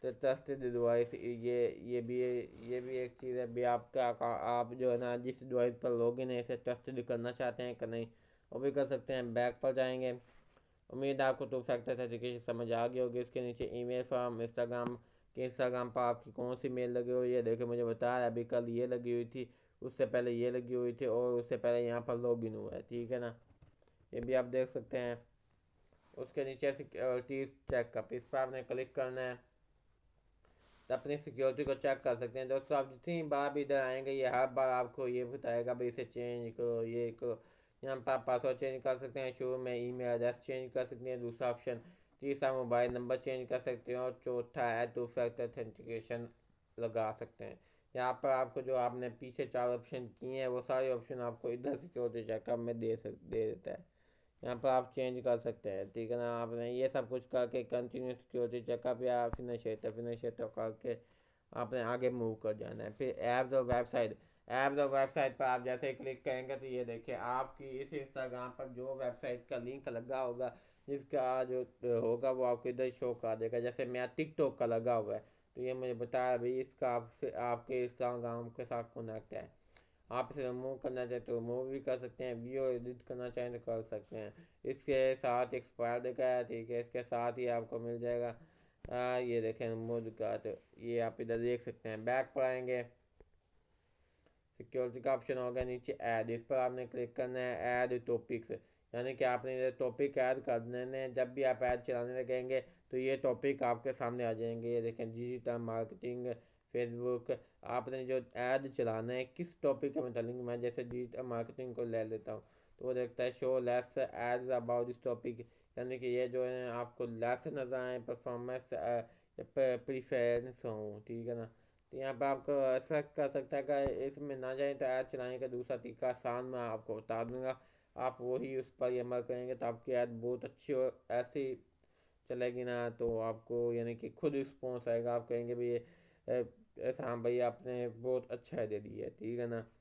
Speaker 1: तो ट्रस्टेड डिवाइस ये ये भी ये भी एक चीज़ है भी। आपका आप जो है ना जिस डिवाइस पर लॉगिन है इसे ट्रस्टेड करना चाहते हैं कि नहीं, वो भी कर सकते हैं। बैक पर जाएंगे। उम्मीद है आपको टू फैक्टर ऑथेंटिकेशन समझ आ गई होगी। इसके नीचे ईमेल फॉर्म, इंस्टाग्राम के इंस्टाग्राम पर आपकी कौन सी मेल लगी हुई है, देखो मुझे बता रहा है अभी कल ये लगी हुई थी, उससे पहले ये लगी हुई थी, और उससे पहले यहाँ पर लॉगिन हुआ है, ठीक है ना, ये भी आप देख सकते हैं। उसके नीचे सिक्योरिटी चेकअप, इस पर आपने क्लिक करना है तो अपनी सिक्योरिटी को चेक कर सकते हैं। दोस्तों आप जितनी बार भी इधर आएंगे ये हर बार आपको ये बताएगा भाई इसे चेंज करो, ये करो। यहाँ पर आप पासवर्ड चेंज कर सकते हैं, शुरू में ईमेल एड्रेस चेंज कर सकते हैं, दूसरा ऑप्शन, तीसरा मोबाइल नंबर चेंज कर सकते हैं, और चौथा है टू फैक्टर ऑथेंटिकेशन लगा सकते हैं। यहाँ पर आपको जो आपने पीछे चार ऑप्शन किए हैं वो सारे ऑप्शन आपको इधर सिक्योरिटी चेकअप में दे सक दे देता है। यहाँ पर आप चेंज कर सकते हैं, ठीक है ना। आपने ये सब कुछ करके कंटिन्यू सिक्योरिटी चेकअप या फिनिशेटर फिनिशेटर करके आपने आगे मूव कर जाना है। फिर ऐप्स और वेबसाइट, ऐप्स और वेबसाइट पर आप जैसे ही क्लिक करेंगे तो ये देखिए आपकी इस इंस्टाग्राम पर जो वेबसाइट का लिंक लगा होगा, जिसका जो होगा वो आपको इधर शो कर देगा। जैसे मेरा टिकटॉक का लगा हुआ है तो ये मुझे बताया भाई इसका आपसे आपके इंस्टाग्राम के साथ कनेक्ट है। आप इसे रिमूव करना चाहें तो रिमूव भी कर सकते हैं, वीडियो एडिट करना चाहें तो कर सकते हैं। इसके साथ एक्सपायर देखा है, ठीक है, इसके साथ ही आपको मिल जाएगा आ, ये देखें रिमूव का, तो ये आप इधर देख सकते हैं। बैक पर आएंगे, सिक्योरिटी का ऑप्शन होगा नीचे ऐड, इस पर आपने क्लिक करना है ऐड टॉपिक्स, यानी कि आपने इधर टॉपिक ऐड कर देने हैं। जब भी आप ऐड चलाने लगेंगे तो ये टॉपिक आपके सामने आ जाएंगे। ये देखें डिजिटल मार्केटिंग, फेसबुक, आपने जो ऐड चलाना है किस टॉपिक का मैं चलेंगे, मैं जैसे डिजिटल मार्केटिंग को ले लेता हूँ तो वो देखता है show less ads about this topic, यानी कि ये जो है आपको लेस नजर आए, परफॉर्मेंस प्रीफरेंस हो, ठीक है ना। तो यहाँ पर आपको ऐसा कर सकता है कि इसमें ना जाए तो ऐड चलाने का दूसरा तरीका आसान मैं आपको बता दूंगा, आप वही उस पर अमल करेंगे तो आपकी ऐड बहुत अच्छी और ऐसी चलेगी ना, तो आपको यानी कि खुद रिस्पॉन्स आएगा, आप कहेंगे भाई ये ऐसा, हाँ भाई आपने बहुत अच्छा दे दिया है, ठीक है ना।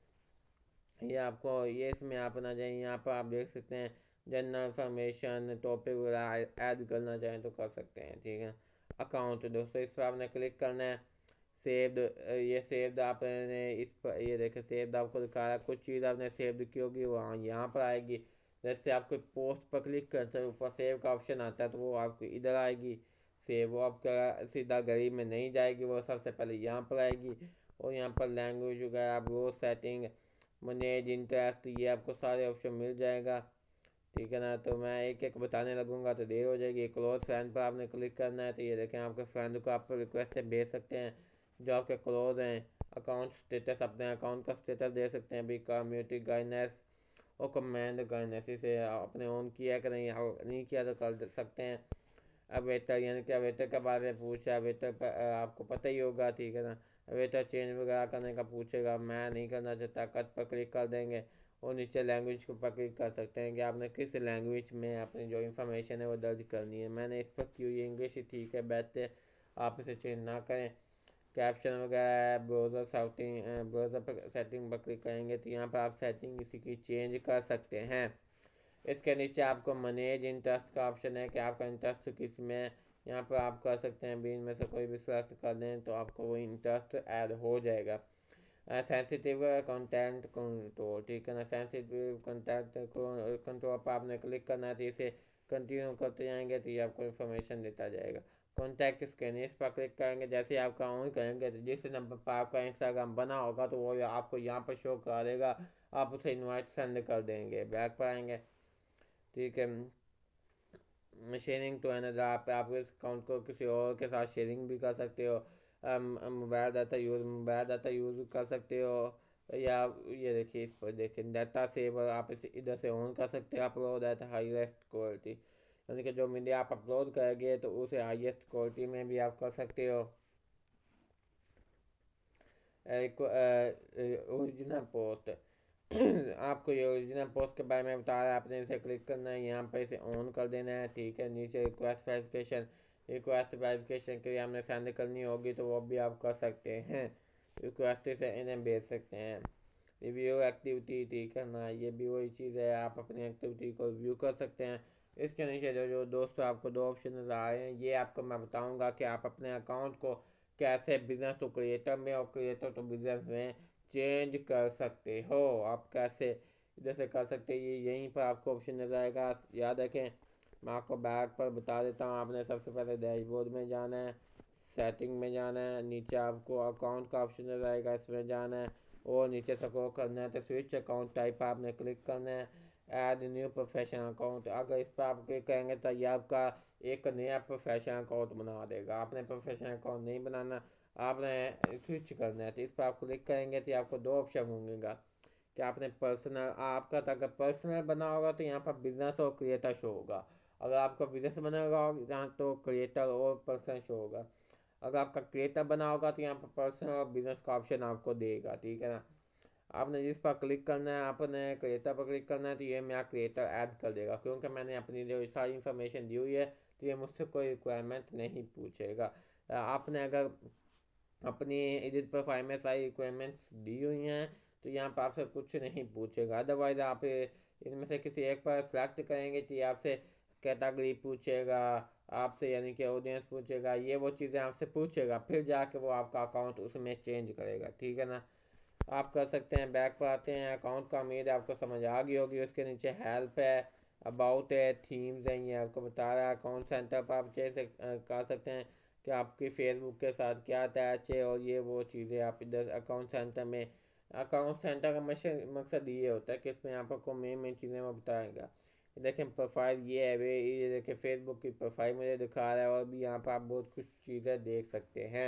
Speaker 1: ये आपको ये इसमें आप ना जाए, यहाँ पर आप देख सकते हैं जनरल इंफॉर्मेशन टॉपिक वगैरह ऐड करना चाहें तो कर सकते हैं, ठीक है। अकाउंट दोस्तों इस पर आपने क्लिक करना है, सेव्ड, ये सेव्ड आपने इस पर ये देखें सेव्ड आपको दिखा रहा है, कुछ चीज़ आपने सेव्ड की होगी वहाँ यहाँ पर आएगी। जैसे आप कोई पोस्ट पर क्लिक करते हैं ऊपर सेव का ऑप्शन आता है तो वो आपको इधर आएगी सेव, वो आपका सीधा गरीब में नहीं जाएगी, वो सबसे पहले यहाँ पर आएगी। और यहाँ पर लैंग्वेज वगैरह आप वो सेटिंग, मैनेज इंटरेस्ट, ये आपको सारे ऑप्शन मिल जाएगा, ठीक है ना। तो मैं एक एक बताने लगूंगा तो देर हो जाएगी। क्लोज फ्रेंड पर आपने क्लिक करना है तो ये देखें आपके फ्रेंड को आप रिक्वेस्ट से भेज सकते हैं जो आपके क्लोज हैं। अकाउंट स्टेटस, अपने अकाउंट का स्टेटस दे सकते हैं भी, कम्युनिटी गाइडनेस और कमेंट गाइडनेस, इसे आपने ऑन किया कि नहीं, नहीं किया तो कर सकते हैं। अब वेटर यानी कि वेटर के बारे में पूछा, वेटर पर आपको पता ही होगा, ठीक है ना। वेटर चेंज वगैरह करने का पूछेगा, मैं नहीं करना चाहता, कट पर क्लिक कर देंगे और नीचे लैंग्वेज के ऊपर क्लिक कर सकते हैं कि आपने किस लैंग्वेज में अपनी जो इन्फॉर्मेशन है वो दर्ज करनी है। मैंने इस पर क्यों ये इंग्लिश ही ठीक है, बेहतर आप इसे चेंज ना करें। कैप्शन वगैरह ब्राउज़र सेटिंग, ब्राउज़र पर सेटिंग पर क्लिक करेंगे तो यहाँ पर आप सेटिंग किसी की चेंज कर सकते हैं। इसके नीचे आपको मैनेज इंटरेस्ट का ऑप्शन है कि आपका इंटरेस्ट किस में, यहाँ पर आप कर सकते हैं बीच में से कोई भी सेलेक्ट कर दें तो आपको वो इंटरेस्ट ऐड हो जाएगा। सेंसिटिव कंटेंट कंट्रोल, ठीक है ना, सेंसिटिव कंटेंट कंट्रोल पर आपने क्लिक करना है तो इसे कंटिन्यू करते जाएंगे तो ये आपको इन्फॉर्मेशन देता जाएगा। कॉन्टैक्ट स्कैन, इस पर क्लिक करेंगे, जैसे आपका ऑन करेंगे तो जिस नंबर पर आपका इंस्टाग्राम बना होगा तो वो आपको यहाँ पर शो कर देगा, आप उसे इनवाइट सेंड कर देंगे। बैक पर आएंगे, ठीक है। शेयरिंग टू अनदर, आप आप इस अकाउंट को किसी और के साथ शेयरिंग भी कर सकते हो, mobile data use mobile data use कर सकते हो, या ये देखिए इस पर देखिए डाटा सेवर, आप इसे इधर से ऑन कर सकते हो। अपलोड एट हाईएस्ट क्वालिटी, यानी कि जो मीडिया आप अपलोड करेंगे तो उसे हाईएस्ट क्वालिटी में भी आप कर सकते हो। ओरिजिनल पोस्ट आपको ये ओरिजिनल पोस्ट के बारे में बता रहा है, आपने इसे क्लिक करना है, यहाँ पर इसे ऑन कर देना है, ठीक है। नीचे रिक्वेस्ट वेरिफिकेशन, रिक्वेस्ट वेरिफिकेशन के लिए हमने सेंड करनी होगी तो वो भी आप कर सकते हैं, रिक्वेस्ट से इन्हें भेज सकते हैं। रिव्यू एक्टिविटी, ठीक है ना, ये भी वही चीज़ है, आप अपनी एक्टिविटी को रिव्यू कर सकते हैं। इसके नीचे जो जो दोस्तों आपको दो ऑप्शन नज़र आ रहे हैं, ये आपको मैं बताऊंगा कि आप अपने अकाउंट को कैसे बिजनेस टू क्रिएटर में और क्रिएटर टू बिजनेस में चेंज कर सकते हो। आप कैसे इधर से कर सकते हैं, ये यहीं पर आपको ऑप्शन नज़र आएगा, याद रखें। मैं आपको बैक पर बता देता हूँ। आपने सबसे पहले डैशबोर्ड में जाना है, सेटिंग में जाना है, नीचे आपको अकाउंट का ऑप्शन नज़र आएगा, इसमें जाना है और नीचे स्क्रॉल करना है तो स्विच अकाउंट टाइप आपने क्लिक करना है, ऐड न्यू प्रोफेशनल अकाउंट। अगर इस पर आप क्लिक करेंगे तो ये आपका एक नया प्रोफेशनल अकाउंट बना देगा। आपने प्रोफेशनल अकाउंट नहीं बनाना, आपने स्विच करना है। तो इस पर आप क्लिक करेंगे तो आपको दो ऑप्शन होंगे कि आपने पर्सनल, आपका तो अगर पर्सनल बना होगा तो यहाँ पर बिजनेस और क्रिएटर शो होगा। अगर आपका बिजनेस बना होगा यहाँ तो क्रिएटर और पर्सनल शो होगा। अगर आपका क्रिएटर बना होगा तो यहाँ पर पर्सनल और बिजनेस का ऑप्शन आपको देगा, ठीक है ना। आपने जिस पर क्लिक करना है, आपने क्रिएटर पर क्लिक करना है तो ये मेरा क्रिएटर ऐड कर देगा, क्योंकि मैंने अपनी जो सारी इन्फॉर्मेशन दी हुई है तो ये मुझसे कोई रिक्वायरमेंट नहीं पूछेगा। आपने अगर अपनी एडिट प्रोफाइल में सारी रिक्वायरमेंट्स दी हुई हैं तो यहाँ पर आपसे कुछ नहीं पूछेगा। अदरवाइज़ आप इनमें से किसी एक पर सेलेक्ट करेंगे तो ये आपसे कैटेगरी पूछेगा, आपसे यानी कि ऑडियंस पूछेगा, ये वो चीज़ें आपसे पूछेगा, फिर जाके वो आपका अकाउंट उसमें चेंज करेगा, ठीक है ना। आप कर सकते हैं। बैक पर आते हैं। अकाउंट का उम्मीद है आपको समझ आ गई होगी। उसके नीचे हेल्प है, अबाउट है, थीम्स हैं, ये आपको बता रहा है। अकाउंट सेंटर पर आप जैसे कर सकते हैं कि आपकी फेसबुक के साथ क्या अटैच है और ये वो चीज़ें आप इधर अकाउंट सेंटर में। अकाउंट सेंटर का मकसद ये होता है कि इसमें आपको मेन मेन चीज़ें वो बताएगा। देखें प्रोफाइल ये है वे, ये देखें फेसबुक की प्रोफाइल मुझे दिखा रहा है और भी यहाँ पर आप बहुत कुछ चीज़ें देख सकते हैं।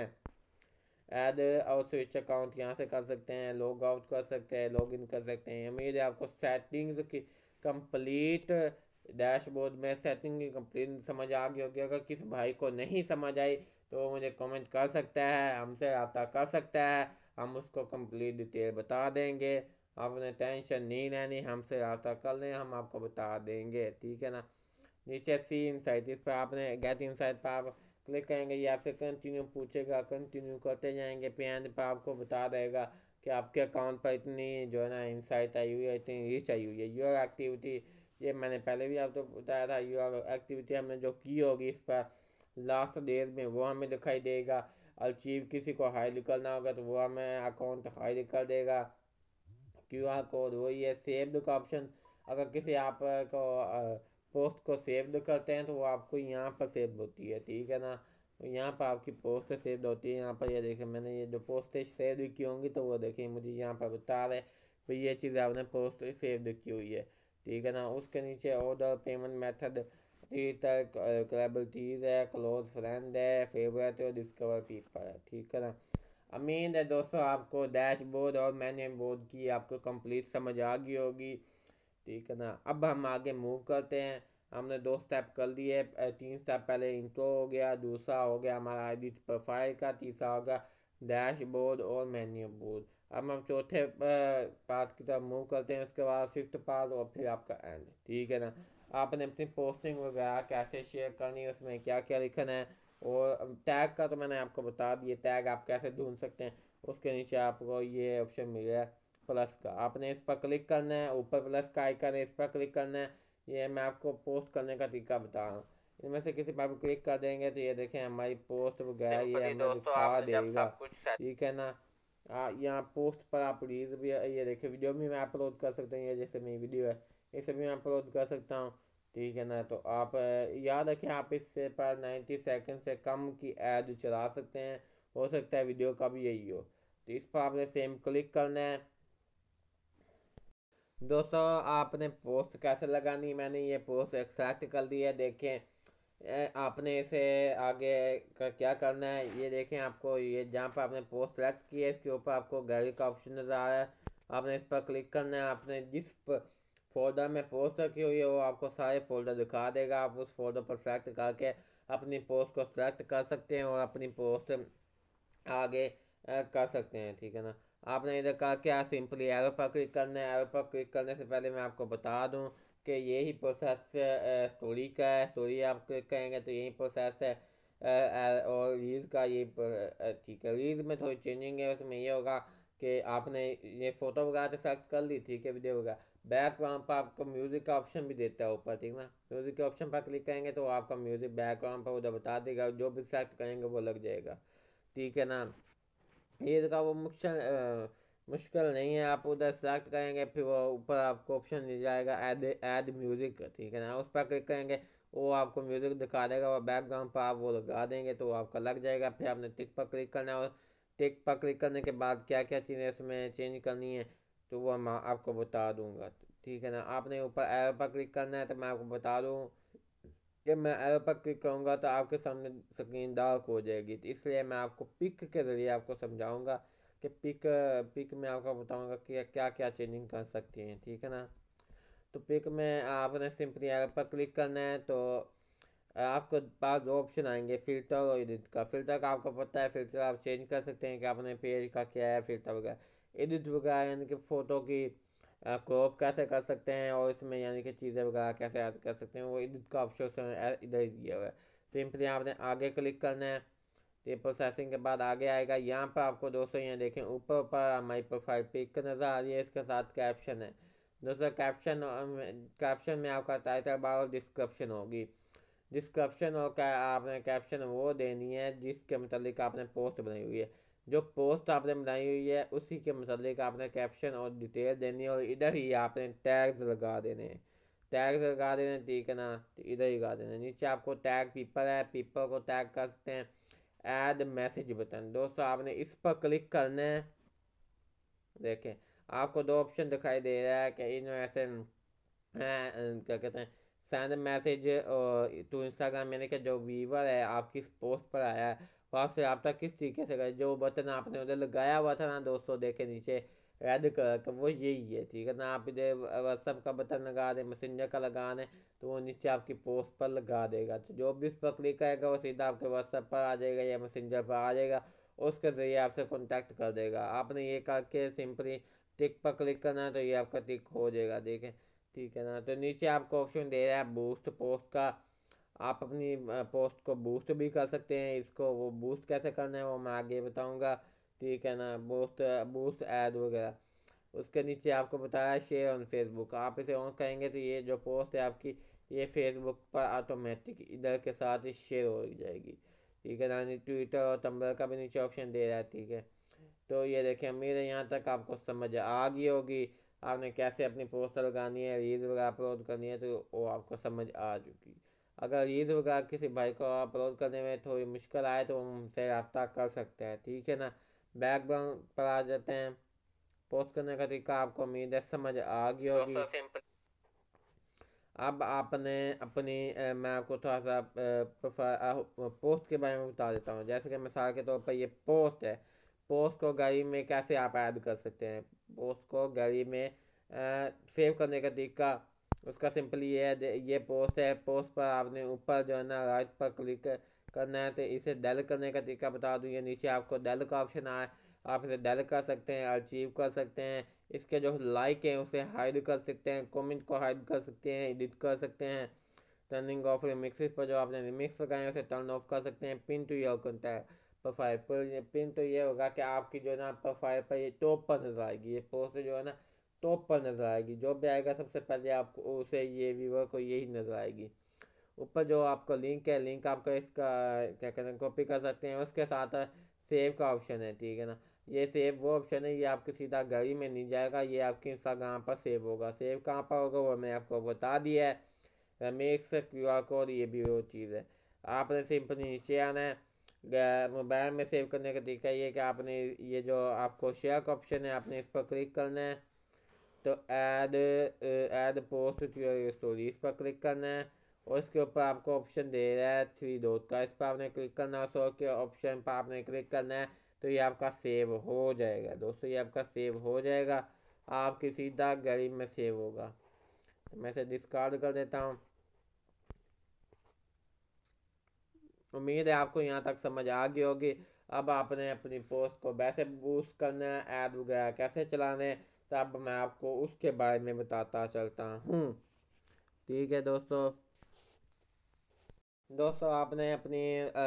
Speaker 1: ऐड और स्विच अकाउंट यहाँ से कर सकते हैं, लॉग आउट कर सकते हैं, लॉग इन कर सकते हैं। उम्मीद है आपको सेटिंग्स की कंप्लीट डैशबोर्ड में सेटिंग की कंप्लीट समझ आ गई होगी। अगर किसी भाई को नहीं समझ आई तो वो मुझे कमेंट कर सकता है, हमसे रब्ता कर सकता है, हम उसको कंप्लीट डिटेल बता देंगे। आपने टेंशन नहीं लेनी, हमसे रब्ता कर लें, हम आपको बता देंगे, ठीक है ना। नीचे सी इनसाइट, इस पर आपने गेट इनसाइट पर आप क्लिक करेंगे, ये आपसे कंटिन्यू पूछेगा, कंटिन्यू करते जाएंगे, पे एंड पर आपको बता देगा कि आपके अकाउंट पर इतनी जो है ना इनसाइट आई हुई है, इतनी रीच आई हुई है। योर एक्टिविटी, ये मैंने पहले भी आपको बताया था, योर एक्टिविटी हमने जो की होगी इस पर लास्ट डेज में वो हमें दिखाई देगा। अचीव किसी को हाईलाइट करना होगा तो वो हमें अकाउंट हाईलाइट कर देगा। क्यू आर कोड वही है। सेव्ड का ऑप्शन, अगर किसी आप को पोस्ट को सेव्ड करते हैं तो वो आपको यहाँ पर सेव होती है, ठीक है ना। तो यहाँ पर आपकी पोस्ट सेव्ड होती है। यहाँ पर ये देखिए मैंने ये जो पोस्ट सेव की होंगी तो वो देखिए मुझे यहाँ पर बता रहे तो ये चीज़ आपने पोस्ट सेव की हुई है, ठीक है ना। उसके नीचे ऑर्डर, पेमेंट मेथड, तक कोलैबोरेटिव है, क्लोज फ्रेंड है, फेवरेट है, डिस्कवर पीपल है, ठीक है ना। उम्मीद है दोस्तों आपको डैशबोर्ड और मेन्यू बोर्ड की आपको कंप्लीट समझ आ गई होगी, ठीक है ना। अब हम आगे मूव करते हैं। हमने दो स्टेप कर लिए। तीन स्टेप पहले इंट्रो हो गया, दूसरा हो गया हमारा एडिट प्रोफाइल का, तीसरा हो गया डैशबोर्ड और मेन्यू बोर्ड। अब हम चौथे पार्ट की तरफ मूव करते हैं, उसके बाद फिफ्थ पार्ट और फिर आपका एंड, ठीक है ना। आपने अपनी पोस्टिंग वगैरह कैसे शेयर करनी है, उसमें क्या क्या लिखना है, और टैग का तो मैंने आपको बता दिया, टैग आप कैसे ढूंढ सकते हैं। उसके नीचे आपको ये ऑप्शन मिल गया प्लस का, आपने इस पर क्लिक करना है, ऊपर प्लस का आइकन है, इस पर क्लिक करना है। ये मैं आपको पोस्ट करने का तरीका बता रहा हूँ। इनमें से किसी पर क्लिक कर देंगे तो ये देखें हमारी पोस्ट वगैरह ये हमें दिखा देगा, ठीक है ना। आ, यहाँ पोस्ट पर आप रील्स भी, ये देखिए वीडियो भी मैं अपलोड कर सकता हूँ, ये जैसे मेरी वीडियो है इसे भी मैं अपलोड कर सकता हूँ, ठीक है ना। तो आप याद रखें आप इससे पर नाइन्टी सेकंड से कम की ऐड चला सकते हैं। हो सकता है वीडियो का भी यही हो। तो इस पर आपने सेम क्लिक करना है। दोस्तों आपने पोस्ट कैसे लगानी, मैंने ये पोस्ट एक्सट्रैक्ट कर दी है, देखें। आपने इसे आगे का क्या करना है, ये देखें। आपको ये जहाँ पर आपने पोस्ट सेलेक्ट की है इसके ऊपर आपको गैलरी का ऑप्शन नज़र आ रहा है, आपने इस पर क्लिक करना है। आपने जिस फोल्डर में पोस्ट रखी हुई है वो आपको सारे फोल्डर दिखा देगा। आप उस फोल्डर पर सेलेक्ट करके अपनी पोस्ट को सेलेक्ट कर सकते हैं और अपनी पोस्ट आगे कर सकते हैं, ठीक है ना। आपने इधर कहा क्या सिंपली एरो पर क्लिक करना है। एरो पर क्लिक करने से पहले मैं आपको बता दूं कि यही प्रोसेस स्टोरी का है। स्टोरी आप क्लिक करेंगे तो यही प्रोसेस है। और रील्स का ये, ठीक है, रील्स में थोड़ी चेंजिंग है। उसमें ये होगा कि आपने ये फ़ोटो वगैरह तो सेलेक्ट कर ली, ठीक है, वीडियो वगैरह, बैकग्राउंड पर आपको म्यूज़िक का ऑप्शन भी देता है ऊपर, ठीक ना। म्यूज़िक के ऑप्शन पर क्लिक करेंगे तो आपका म्यूज़िक बैकग्राउंड पर उधर बता देगा, जो भी सेलेक्ट करेंगे वो लग जाएगा, ठीक है ना। ये का वो मुश्किल मुश्किल नहीं है, आप उधर सेलेक्ट करेंगे फिर वो ऊपर आपको ऑप्शन मिल जाएगा ऐड ऐड म्यूज़िक, ठीक है ना। उस पर क्लिक करेंगे वो आपको म्यूज़िक दिखा देगा, वो बैकग्राउंड पर आप वो लगा देंगे तो आपका लग जाएगा। फिर आपने टिक पर क्लिक करना है, और टिक पर क्लिक करने के बाद क्या क्या चीज़ें इसमें चेंज करनी है तो वो मैं आपको बता दूंगा, ठीक है ना। आपने ऊपर एरो पर क्लिक करना है तो मैं आपको बता दूँ कि मैं एरो पर क्लिक करूँगा तो आपके सामने स्क्रीन डार्क हो जाएगी, तो इसलिए मैं आपको पिक के ज़रिए आपको समझाऊंगा कि पिक पिक में आपको बताऊंगा कि क्या क्या चेंजिंग कर सकती हैं, ठीक है ना। तो पिक में आपने सिंपली एरो पर क्लिक करना है तो आपको पास दो ऑप्शन आएंगे, फिल्टर और एडिट का। फिल्टर का आपको पता है, फिल्टर आप चेंज कर सकते हैं कि अपने पेज का क्या है फिल्टर वगैरह। एडिट वगैरह यानी कि फ़ोटो की क्रॉप कैसे कर सकते हैं और इसमें यानी कि चीज़ें वगैरह कैसे ऐड कर सकते हैं, वो एडिट का ऑप्शन इधर ही दिया हुआ है। सिंपली आपने आगे क्लिक करना है, ये प्रोसेसिंग के बाद आगे आएगा। यहाँ पर आपको दोस्तों यहाँ देखें ऊपर ऊपर माई प्रोफाइल पिक नज़र आ रही है, इसके साथ कैप्शन है दोस्तों। कैप्शन कैप्शन में आपका टाइटल बार और डिस्क्रिप्शन होगी। डिस्क्रिप्शन और क्या आपने कैप्शन वो देनी है जिसके मतलब आपने पोस्ट बनाई हुई है। जो पोस्ट आपने बनाई हुई है उसी के मतलब आपने कैप्शन और डिटेल देनी है, और इधर ही आपने टैग्स लगा देने हैं। टैग्स लगा देने, ठीक है ना, तो इधर ही लगा देने। नीचे आपको टैग पीपल है, पीपल को टैग कर सकते हैं। ऐड मैसेज बटन दोस्तों, आपने इस पर क्लिक करना है। देखें आपको दो ऑप्शन दिखाई दे रहा है कि इन ऐसे क्या कहते हैं, सेंड मैसेज टू इंस्टाग्राम, यानी कि जो व्यूवर है आपकी इस पोस्ट पर आया है वहाँ से आप तक किस तरीके से गए। जो बटन आपने उधर लगाया हुआ था ना दोस्तों, देखे नीचे रेड कलर का, वो यही है, ठीक है ना। आप इधर व्हाट्सअप का बटन लगा दें, मैसेंजर का लगा दें तो वो नीचे आपकी पोस्ट पर लगा देगा। तो जो भी इस पर क्लिक करेगा वो सीधा आपके व्हाट्सएप पर आ जाएगा या मैसेंजर पर आ जाएगा, उसके ज़रिए आपसे कॉन्टैक्ट कर देगा। आपने ये करके सिंपली टिक पर क्लिक करना है तो ये आपका टिक हो जाएगा, देखें, ठीक है ना। तो नीचे आपको ऑप्शन दे रहा है बूस्ट पोस्ट का। आप अपनी पोस्ट को बूस्ट भी कर सकते हैं। इसको वो बूस्ट कैसे करना है वो मैं आगे बताऊंगा, ठीक है ना। बूस्ट बूस्ट ऐड वगैरह, उसके नीचे आपको बताया शेयर ऑन फेसबुक। आप इसे ऑन करेंगे तो ये जो पोस्ट है आपकी ये फेसबुक पर ऑटोमेटिक इधर के साथ ही शेयर हो जाएगी, ठीक है ना। ट्विटर और टम्बलर का भी नीचे ऑप्शन दे रहा है, ठीक है। तो ये देखें उम्मीद है यहाँ तक आपको समझ आ गई होगी। आपने कैसे अपनी पोस्ट लगानी है, रील्स वगैरह अपलोड करनी है, तो वो आपको समझ आ चुकी। अगर रील्स वगैरह किसी भाई को अपलोड करने में थोड़ी मुश्किल आए तो हमसे रब्ता कर सकते हैं, ठीक है ना। बैकग्राउंड पर आ जाते हैं। पोस्ट करने का तरीका आपको उम्मीद है समझ आ गई होगी। अब आपने अपनी अ, मैं आपको थोड़ा सा पोस्ट के बारे में बता देता हूँ। जैसे कि मिसाल के तौर पर ये पोस्ट है, पोस्ट को गैलरी में कैसे आप ऐड कर सकते हैं। पोस्ट को गैलरी में सेव करने का तरीका उसका सिंपली ये है, ये पोस्ट है, पोस्ट पर आपने ऊपर जो है ना राइट पर क्लिक करना है। तो इसे डेल करने का तरीका बता दूँ, ये नीचे आपको डेल का ऑप्शन आया, आप इसे डेल कर सकते हैं, अचीव कर सकते हैं। इसके जो लाइक हैं उसे हाइड कर सकते हैं, कमेंट को हाइड कर सकते हैं, एडिट कर सकते हैं। टर्निंग ऑफ रिमिक्सेस पर जो आपने रिमिक्स लगाए हैं उसे टर्न ऑफ कर सकते हैं। Pin to your contact profile पर, पिन तो ये होगा कि आपकी जो है ना प्रोफाइल पर ये टॉप पर नजर आएगी, ये पोस्ट जो है ना टॉप पर नजर आएगी। जो भी आएगा सबसे पहले आपको उसे ये व्यूअर को यही नजर आएगी। ऊपर जो आपका लिंक है, लिंक आपका इसका क्या कहते हैं कॉपी कर सकते हैं। उसके साथ सेव का ऑप्शन है, ठीक है ना। ये सेव वो ऑप्शन है, ये आपके सीधा गैलरी में नहीं जाएगा, ये आपके इंस्टाग्राम पर सेव होगा। सेव कहाँ पर होगा वो मैं आपको बता दिया है, मेक्स क्यू आर कोड, ये भी वो चीज़ है। आपने सिंपली नीचे आना है। मोबाइल में सेव करने का तरीका ये है कि आपने ये जो आपको शेयर का ऑप्शन है आपने इस पर क्लिक करना है। तो add add post to your story, इस पर क्लिक करना है। और इसके ऊपर आपको ऑप्शन दे रहा है थ्री डॉट का, इस पर आपने क्लिक करना है। सो के ऑप्शन पर आपने क्लिक करना है तो ये आपका सेव हो जाएगा दोस्तों, ये आपका सेव हो जाएगा, आपकी सीधा गैलरी में सेव होगा। तो मैं इसे डिस्कार्ड कर देता हूँ। उम्मीद है आपको यहाँ तक समझ आ गई होगी। अब आपने अपनी पोस्ट को वैसे बूस्ट करना है, ऐड वगैरह कैसे चलाने, तब मैं आपको उसके बारे में बताता चलता हूँ, ठीक है दोस्तों। दोस्तों आपने अपनी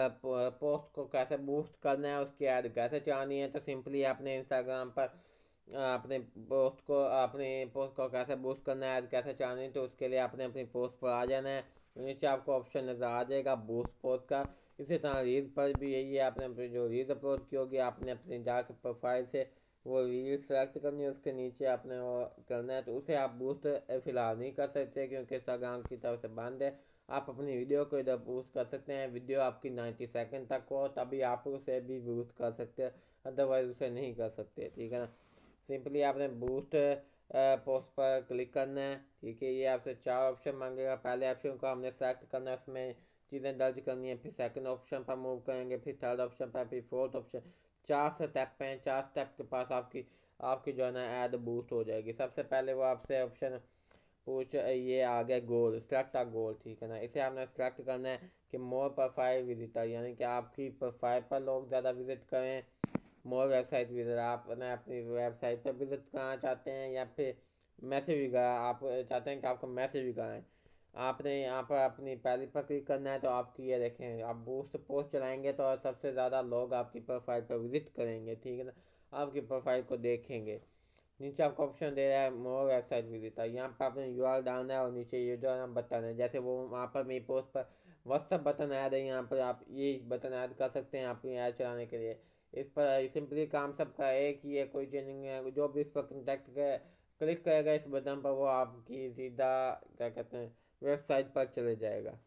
Speaker 1: पोस्ट को कैसे बूस्ट करना है, उसकी ऐड कैसे चलानी है, तो सिंपली आपने इंस्टाग्राम पर अ, अपने पोस्ट को अपनी पोस्ट को कैसे बूस्ट करना है, ऐड कैसे चलानी है, तो उसके लिए आपने अपनी पोस्ट पर आ जाना है। नीचे आपको ऑप्शन नज़र आ जाएगा बूस्ट पोस्ट का। इसी तरह रील्स पर भी यही है, आपने अपनी जो रील्स अपलोड की होगी आपने अपनी जाकर प्रोफाइल से वो रील सेलेक्ट करनी है, उसके नीचे आपने वो करना है। तो उसे आप बूस्ट फिलहाल नहीं कर सकते क्योंकि इंस्टाग्राम की तरफ से बंद है। आप अपनी वीडियो को इधर बूस्ट कर सकते हैं, वीडियो आपकी नाइन्टी सेकंड तक हो तभी आप उसे भी बूस्ट कर सकते हैं, अदरवाइज उसे नहीं कर सकते, ठीक है ना। सिंपली आपने बूस्ट पोस्ट पर क्लिक करना है, ठीक है। ये आपसे चार ऑप्शन मांगेगा, पहले ऑप्शन को हमने सेलेक्ट करना है, उसमें चीज़ें दर्ज करनी है, फिर सेकंड ऑप्शन पर मूव करेंगे, फिर थर्ड ऑप्शन पर, फिर फोर्थ ऑप्शन। चार स्टेप पे हैं, चार स्टेप के पास आपकी आपकी जो है ना ऐड बूस्ट हो जाएगी। सबसे पहले वो आपसे ऑप्शन पूछ ये आ गया गोल, सिलेक्ट आ गोल, ठीक है ना। इसे आपने सिलेक्ट करना है कि मोर प्रोफाइल विजिटर, यानी कि आपकी प्रोफाइल पर लोग ज़्यादा विजिट करें। मोर वेबसाइट विजिट, आपने अपनी वेबसाइट पर विजिट करना चाहते हैं या फिर मैसेज भी करा आप चाहते हैं कि आपको मैसेज भी कराएं। आपने यहाँ पर अपनी पहली पर क्लिक करना है, तो आपकी ये देखें आप बूस्ट पोस्ट चलाएंगे तो सबसे ज़्यादा लोग आपकी प्रोफाइल पर विजिट करेंगे, ठीक है ना, आपकी प्रोफाइल को देखेंगे। नीचे आपको ऑप्शन दे रहा है मोर वेबसाइट विजिटर, यहाँ पर आपने यूआरएल डालना है और नीचे ये जो है ना बटन है, जैसे वो वहाँ पर मेरी पोस्ट पर व्हाट्सअप बटन ऐड है, यहाँ पर आप ये बटन ऐड कर सकते हैं अपनी ऐड चलाने के लिए। इस पर सिंपली काम सबका एक ही है, कोई चेंजिंग है, जो भी इस पर कंटेक्ट कर क्लिक करेगा इस बटन पर वो आपकी सीधा क्या कहते हैं वेबसाइट पर चले जाएगा।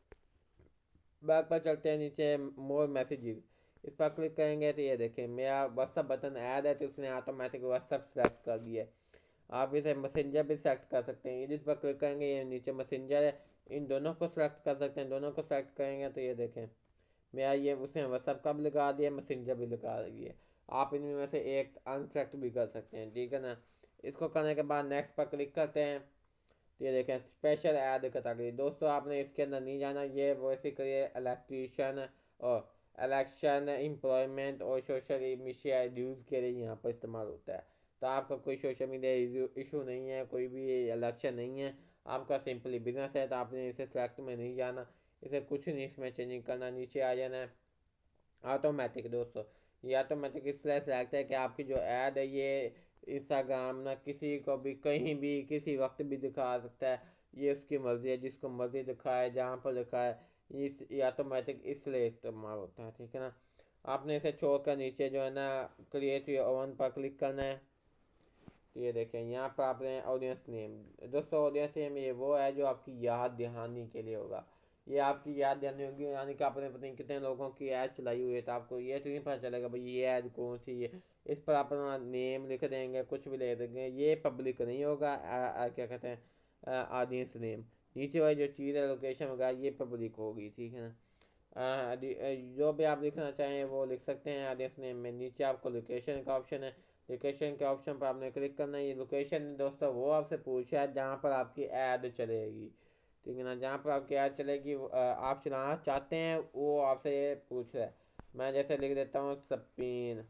Speaker 1: बैक पर चलते हैं, नीचे मोर मैसेजेस, इस पर क्लिक करेंगे तो ये देखें मेरा व्हाट्सअप बटन ऐड है, तो उसने ऑटोमेटिक व्हाट्सअप सेलेक्ट कर दिया है। आप इसे मैसेंजर भी सेलेक्ट कर सकते हैं, जिस पर क्लिक करेंगे ये नीचे मैसेंजर है, इन दोनों को सेलेक्ट कर सकते हैं। दोनों को सेलेक्ट करेंगे तो ये देखें मेरा ये उसने व्हाट्सअप का भी लगा दिया, मैसेंजर भी लगा दिया। आप इनमें में से एक अनसेलेक्ट भी कर सकते हैं, ठीक है ना। इसको करने के बाद नेक्स्ट पर क्लिक करते हैं, तो ये देखें स्पेशल ऐड कैटेगरी। दोस्तों आपने इसके अंदर नहीं जाना, ये बेसिकली इलेक्ट्रीशियन और इलेक्शन एम्प्लॉयमेंट और सोशल मीडिया यूज़ के लिए यहाँ पर इस्तेमाल होता है। तो आपका कोई सोशल मीडिया इशू नहीं है, कोई भी इलेक्शन नहीं है, आपका सिंपली बिजनेस है, तो आपने इसे सेलेक्ट में नहीं जाना, इसे कुछ नहीं इसमें चेंजिंग करना, नीचे आ जाना है ऑटोमेटिक। दोस्तों ये ऑटोमेटिक इसलिए सेलेक्ट है कि आपकी जो ऐड है ये इंस्टाग्राम ना किसी को भी कहीं भी किसी वक्त भी दिखा सकता है, ये उसकी मर्ज़ी है, जिसको मर्ज़ी दिखाए जहाँ पर दिखाए, इस ये ऑटोमेटिक इसलिए इस्तेमाल होता है, ठीक है ना। आपने इसे छोड़कर नीचे जो है ना क्रिएट योर ओन पर क्लिक करना है, तो ये देखें यहाँ पर आपने ऑडियंस नेम। दोस्तों ऑडियंस नेम ये वो है जो आपकी याद दहानी के लिए होगा, ये आपकी याद दहानी होगी, यानी कि आपने पता नहीं कितने लोगों की ऐड चलाई हुई है, तो आपको ये तो नहीं पता चलेगा भाई ये ऐड कौन सी है। इस पर आप अपना नेम लिख देंगे, कुछ भी लिख देंगे, ये पब्लिक नहीं होगा, आ, आ, क्या कहते हैं ऑडियंस नेम। नीचे वाली जो चीज़ है लोकेशन वगैरह ये पब्लिक होगी, ठीक है ना। आ, जो भी आप लिखना चाहें वो लिख सकते हैं ऑडियंस नेम में। नीचे आपको लोकेशन का ऑप्शन है, लोकेशन के ऑप्शन पर आपने क्लिक करना है। ये लोकेशन दोस्तों वो आपसे पूछा है जहाँ पर आपकी ऐड चलेगी, ठीक है ना, जहाँ पर आपकी ऐड चलेगी आप चलाना चाहते हैं वो आपसे ये पूछ रहा है। मैं जैसे लिख देता हूँ स्पेन,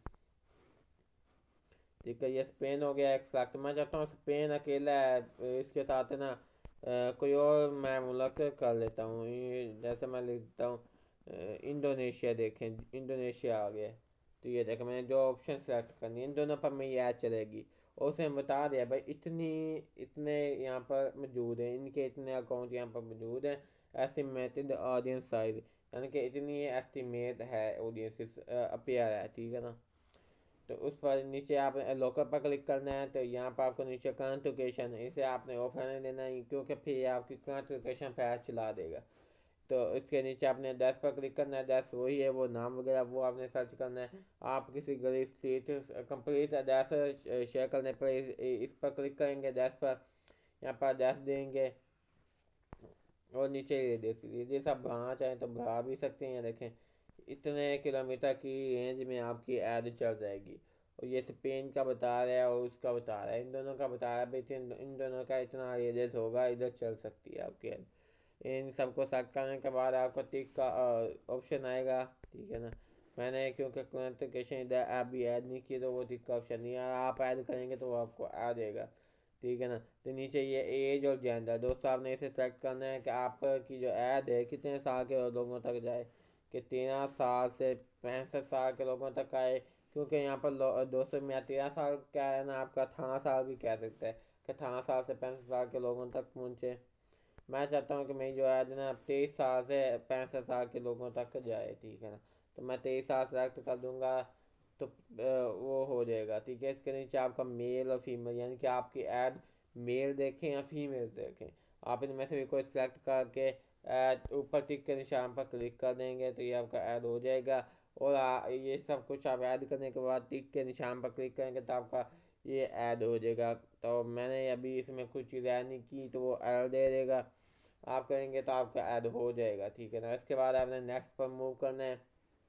Speaker 1: ठीक है, ये स्पेन हो गया एक्सट्रैक्ट। मैं चाहता हूँ स्पेन अकेला है, इसके साथ है ना अ, कोई और मैं मुल्क कर लेता हूँ, जैसे मैं लिख देता हूँ इंडोनेशिया। देखें इंडोनेशिया आ गया, तो ये देखें मैंने जो ऑप्शन सेलेक्ट करनी है इन दोनों पर मेरी ऐड चलेगी, और उसने बता दिया भाई इतनी इतने यहाँ पर मौजूद हैं, इनके इतने अकाउंट यहाँ पर मौजूद हैं। एस्टिमेटेड ऑडियंस साइज, यानी कि इतनी एस्टिमेट है ऑडियंस अपेयर है, ठीक है ना। तो उस पर नीचे आप लोकल पर क्लिक करना है, तो यहाँ पर आपको नीचे करंट लोकेशन इसे आपने ऑफ रहने देना है क्योंकि फिर ये आपकी करंट लोकेशन पर ऐड चला देगा। तो इसके नीचे आपने डैश पर क्लिक करना है, डैश वही है वो नाम वगैरह वो आपने सर्च करना है। आप किसी गली स्ट्रीट कंप्लीट एड्रेस शेयर करने पर इस, इस पर क्लिक करेंगे डैश पर, यहाँ पर डैश देंगे और नीचे रेडियस रेडियस आप बढ़ाना चाहें तो बढ़ा भी सकते हैं। देखें इतने किलोमीटर की रेंज में आपकी ऐड चल जाएगी, और ये स्पेन का बता रहा है और उसका बता रहा है, इन दोनों का बता रहा है भाई इन दोनों का इतना रेडियस होगा, इधर चल सकती है आपकी ऐड। इन सबको सेलेक्ट करने के बाद आपको टिक का ऑप्शन आएगा, ठीक है ना। मैंने क्योंकि नोटिफिकेशन इधर ऐप भी ऐड नहीं की तो वो टिक का ऑप्शन नहीं आया, आप ऐड करेंगे तो वो आपको आ जाएगा। ठीक है ना। तो नीचे ये एज और जेंडर, दोस्तों आपने इसे सेलेक्ट करना है कि आपकी जो ऐड है कितने साल के लोगों तक जाए, कि तेरह साल से पैंसठ साल के लोगों तक आए, क्योंकि यहाँ पर दोस्तों मैं तेरह साल क्या है ना, आपका अठारह साल भी कह सकते हैं कि अठारह साल से पैंसठ साल के लोगों तक पहुँचे। मैं चाहता हूँ कि मेरी जो ऐड है ना तेईस साल से पैंसठ साल के लोगों तक जाए, ठीक है ना। तो मैं तेईस साल सेलेक्ट कर दूंगा, तो वो हो जाएगा, ठीक है। इसके नीचे आपका मेल और फीमेल, यानी कि आपकी ऐड मेल देखें या फीमेल देखें, आप इनमें से भी कोई सेलेक्ट करके ऐड ऊपर टिक के निशान पर क्लिक कर देंगे तो ये आपका ऐड हो जाएगा। और आ, ये सब कुछ आप ऐड करने के बाद टिक के निशान पर क्लिक करेंगे तो आपका ये ऐड हो जाएगा। तो मैंने अभी इसमें कुछ चीज़ ऐड नहीं की तो वो ऐड दे देगा, आप करेंगे तो आपका ऐड हो जाएगा, ठीक है ना। इसके बाद आपने नेक्स्ट पर मूव करना है।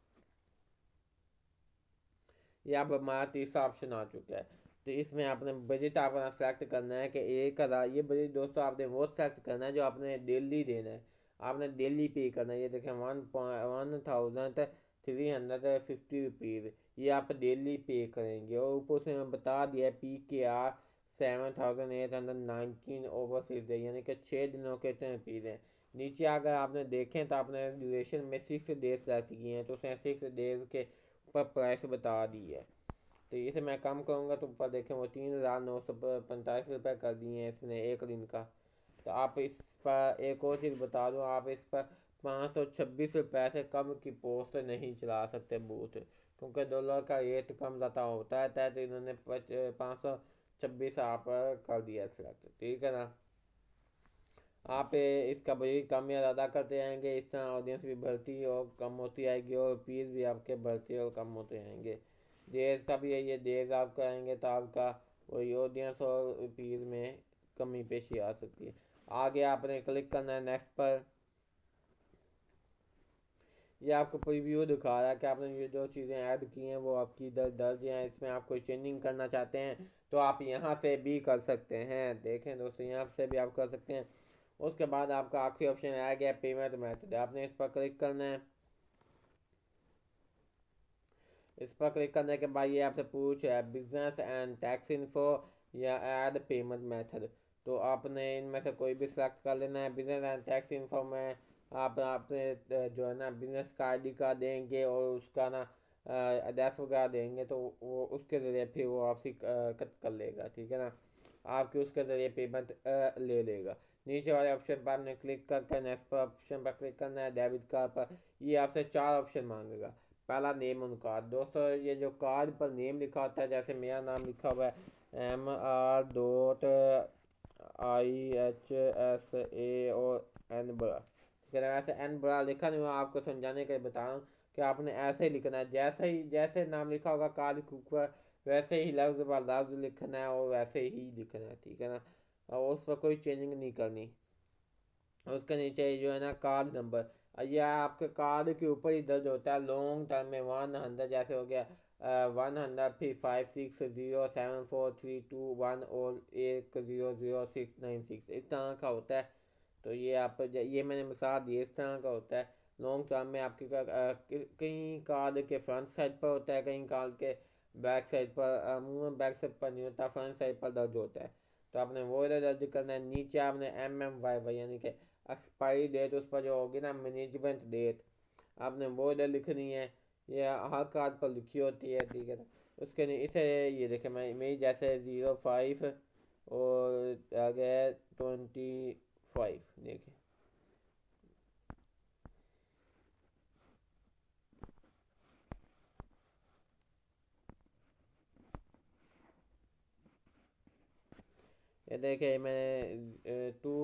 Speaker 1: ये अब हमारा तीसरा ऑप्शन आ चुका है। तो इसमें आपने बजट अपना सेलेक्ट करना है कि एक हज़ार, ये बजट दोस्तों आपने वो सेलेक्ट करना है जो आपने डेली देना है, आपने डेली पे करना है। ये देखें one one thousand three hundred fifty rupees, ये आप डेली पे करेंगे। और ऊपर से मैं बता दिया P K R seven thousand eight hundred nineteen over six day, यानी कि छः दिनों के इतने रुपीज़ हैं। नीचे अगर आपने देखें तो आपने ड्यूरेशन में सिक्स डेज सेलेक्ट किए हैं, तो उसने सिक्स डेज के ऊपर प्राइस बता दी है। तो इसे मैं कम करूँगा तो ऊपर देखें वो तीन हज़ार नौ सौ पैंतालीस रुपये कर दिए हैं इसने एक दिन का। तो आप इस पर एक और चीज़ बता दूँ, आप इस पर पाँच सौ छब्बीस रुपये से कम की पोस्ट नहीं चला सकते बूथ, क्योंकि डॉलर का रेट कम ज़्यादा होता है, तो इन्होंने पाँच सौ छब्बीस आप कर दिया सिलेक्ट, ठीक है ना। आप इसका बजट कम या ज़्यादा करते जाएंगे, इस तरह ऑडियंस भी बढ़ती और कम होती आएगी और फीस भी आपके बढ़ते और कम होते जाएंगे। डेज का भी है, ये डेज आप करेंगे तो आपका वही ऑडियंस और फीस में कमी पेशी आ सकती है। आगे आपने क्लिक करना है नेक्स्ट पर। ये आपको प्रीव्यू दिखा रहा है कि आपने ये जो चीज़ें ऐड की हैं वो आपकी इधर दर्ज हैं। इसमें आप कोई चेंजिंग करना चाहते हैं तो आप यहाँ से भी कर सकते हैं, देखें दोस्तों यहाँ से भी आप कर सकते हैं। उसके बाद आपका आखिरी ऑप्शन आ गया पेमेंट मेथड, आपने इस पर क्लिक करना है। इस पर क्लिक करने के बाद ये आपसे पूछ है बिजनेस एंड टैक्स इन्फो या ऐड पेमेंट मेथड, तो आपने इनमें से कोई भी सिलेक्ट कर लेना है। बिजनेस एंड टैक्स इन्फो में आप अपने जो है ना बिजनेस का आई डी कार्ड देंगे और उसका ना एड्रेस वगैरह देंगे, तो वो उसके ज़रिए फिर वो आपसे कट कर लेगा, ठीक है ना। आपके उसके ज़रिए पेमेंट ले लेगा। नीचे वाले ऑप्शन पर आपने क्लिक करके नेक्स्ट पर ऑप्शन पर क्लिक करना है डेबिट कार्ड पर। ये आपसे चार ऑप्शन मांगेगा। पहला नेम ऑन कार्ड, दोस्तों ये जो कार्ड पर नेम लिखा होता है, जैसे मेरा नाम लिखा हुआ है M R dot I H S A और एन बड़ा, ठीक है ना। ऐसे एन बड़ा लिखा नहीं हुआ, आपको समझाने के लिए बता रहा हूँ कि आपने ऐसे ही लिखना है, जैसे ही जैसे नाम लिखा होगा कार्ड के ऊपर वैसे ही लफ्ज़ ब लफ्ज़ लिखना है और वैसे ही लिखना है, ठीक है ना। और उस पर कोई चेंजिंग नहीं करनी। उसके नीचे जो है ना कार्ड नंबर, यह आपके कार्ड के ऊपर ही दर्ज होता है। लॉन्ग टर्म में वन हंड्रेड जैसे हो गया वन हंड्रेड फिर five six zero seven four three two one और एक zero zero six nine six इस तरह का होता है। तो ये आप ये मैंने मिसाल दी, इस तरह का होता है। लॉन्ग टर्म में आपके कहीं कार्ड के फ्रंट साइड पर होता है, कहीं कार्ड के बैक साइड पर, अमूमन बैक साइड पर नहीं होता, फ्रंट साइड पर दर्ज होता है। तो आपने वो दर्ज करना है। नीचे आपने एम एम वाई वाई यानी कि एक्सपायरी डेट उस पर जो होगी ना मैनेजमेंट डेट, आपने वो इधर लिखनी है। ये हर कार्ड पर लिखी होती है, ठीक है ना। उसके लिए इसे ये देखें मैं मेरी जैसे ज़ीरो फाइव और आगे ट्वेंटी फाइव देखें, ये देखे मैंने टू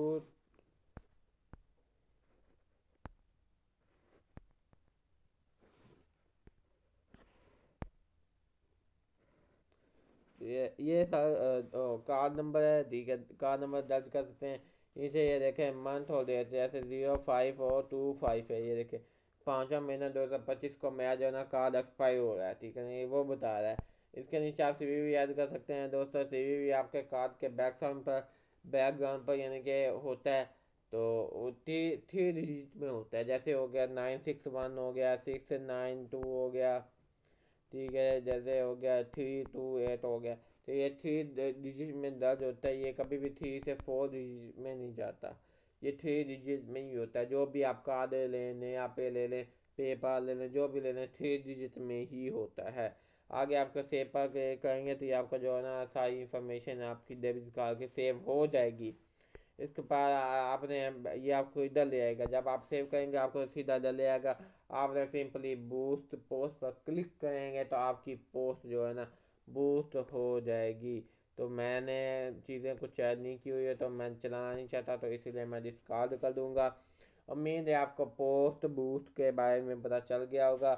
Speaker 1: ये ये सर कार्ड नंबर है, ठीक है। कार्ड नंबर दर्ज कर सकते हैं। नीचे ये देखें मंथ और डेट, जैसे ज़ीरो फाइव और टू फाइव है, ये देखें पाँचवा महीना दो हज़ार पच्चीस को मेरा जो है ना कार्ड एक्सपायर हो रहा है, ठीक है ना, ये वो बता रहा है। इसके नीचे आप सी वी वी ऐड कर सकते हैं दोस्तों। सी वी वी आपके कार्ड के बैक साउंड पर बैकग्राउंड पर यानी कि होता है, तो थ्री थ्री डिजिट में होता है, जैसे हो गया नाइन सिक्स वन हो गया, सिक्स नाइन टू हो गया, ठीक है, जैसे हो गया थ्री टू एट हो गया। तो ये थ्री डिजिट में दर्ज होता है, ये कभी भी थ्री से फोर डिजिट में नहीं जाता, ये थ्री डिजिट में ही होता है। जो भी आप कार्ड ले लें, यहाँ पे ले लें, पेपर ले लें, जो भी ले लें, थ्री डिजिट में ही होता है। आगे आपका सेपा के करेंगे तो ये आपका जो है ना सारी इंफॉर्मेशन आपकी डेबिट कार्ड की सेव हो जाएगी। इसके बाद आपने ये आपको इधर ले आएगा, जब आप सेव करेंगे आपको सीधा इधर ले आएगा। आपने सिंपली बूस्ट पोस्ट पर क्लिक करेंगे तो आपकी पोस्ट जो है ना बूस्ट हो जाएगी। तो मैंने चीज़ें कुछ ऐड नहीं की हुई है, तो मैं चलाना नहीं चाहता, तो इसीलिए मैं डिस्कार्ड कर दूंगा। उम्मीद है आपको पोस्ट बूस्ट के बारे में पता चल गया होगा।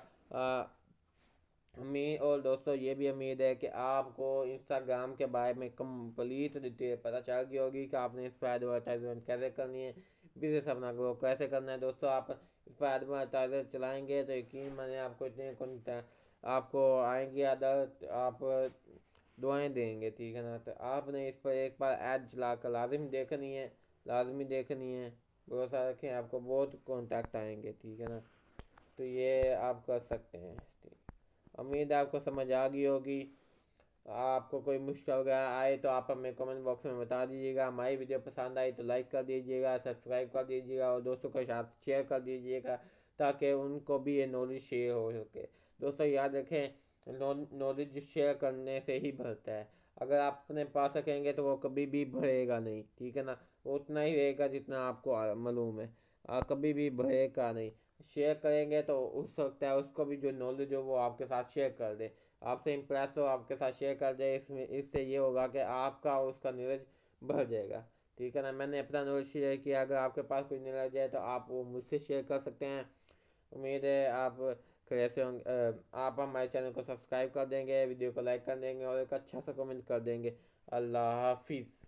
Speaker 1: उम्मीद और दोस्तों ये भी उम्मीद है कि आपको इंस्टाग्राम के बारे में कंप्लीट डिटेल पता चल गई होगी कि आपने इस पर एडवर्टाइजमेंट कैसे करनी है, बिजनेस अपना ग्रो कैसे करना है। दोस्तों आप इस पर एडवर्टाइजमेंट चलाएंगे तो यकीन माने आपको इतने आपको आएंगे अदर, आप दुआएं देंगे, ठीक है ना। तो आपने इस पर एक बार ऐड चला कर लाजिम देखनी है, लाजमी देखनी है। भरोसा रखें आपको बहुत कॉन्टैक्ट आएंगे, ठीक है ना। तो ये आप कर सकते हैं। उम्मीद है आपको समझ आ गई होगी। आपको कोई मुश्किल वगैरह आए तो आप हमें कमेंट बॉक्स में बता दीजिएगा। हमारी वीडियो पसंद आई तो लाइक कर दीजिएगा, सब्सक्राइब कर दीजिएगा और दोस्तों के साथ शेयर कर दीजिएगा ताकि उनको भी ये नॉलेज शेयर हो सके। दोस्तों याद रखें नॉलेज शेयर करने से ही बढ़ता है। अगर आप अपने पास रखेंगे तो वो कभी भी बढ़ेगा नहीं, ठीक है ना। वो उतना ही रहेगा जितना आपको मालूम है, आ, कभी भी बढ़ेगा नहीं। शेयर करेंगे तो हो सकता है उसको भी जो नॉलेज हो वो आपके साथ शेयर कर दे, आपसे इम्प्रेस हो, आपके साथ शेयर कर दे। इसमें इससे ये होगा कि आपका और उसका नॉलेज बढ़ जाएगा, ठीक है ना। मैंने अपना नॉलेज शेयर किया, अगर आपके पास कोई नॉलेज है तो आप वो मुझसे शेयर कर सकते हैं। उम्मीद है आप कैसे होंगे, आप हमारे चैनल को सब्सक्राइब कर देंगे, वीडियो को लाइक कर देंगे और एक अच्छा सा कमेंट कर देंगे। अल्लाह हाफिज़।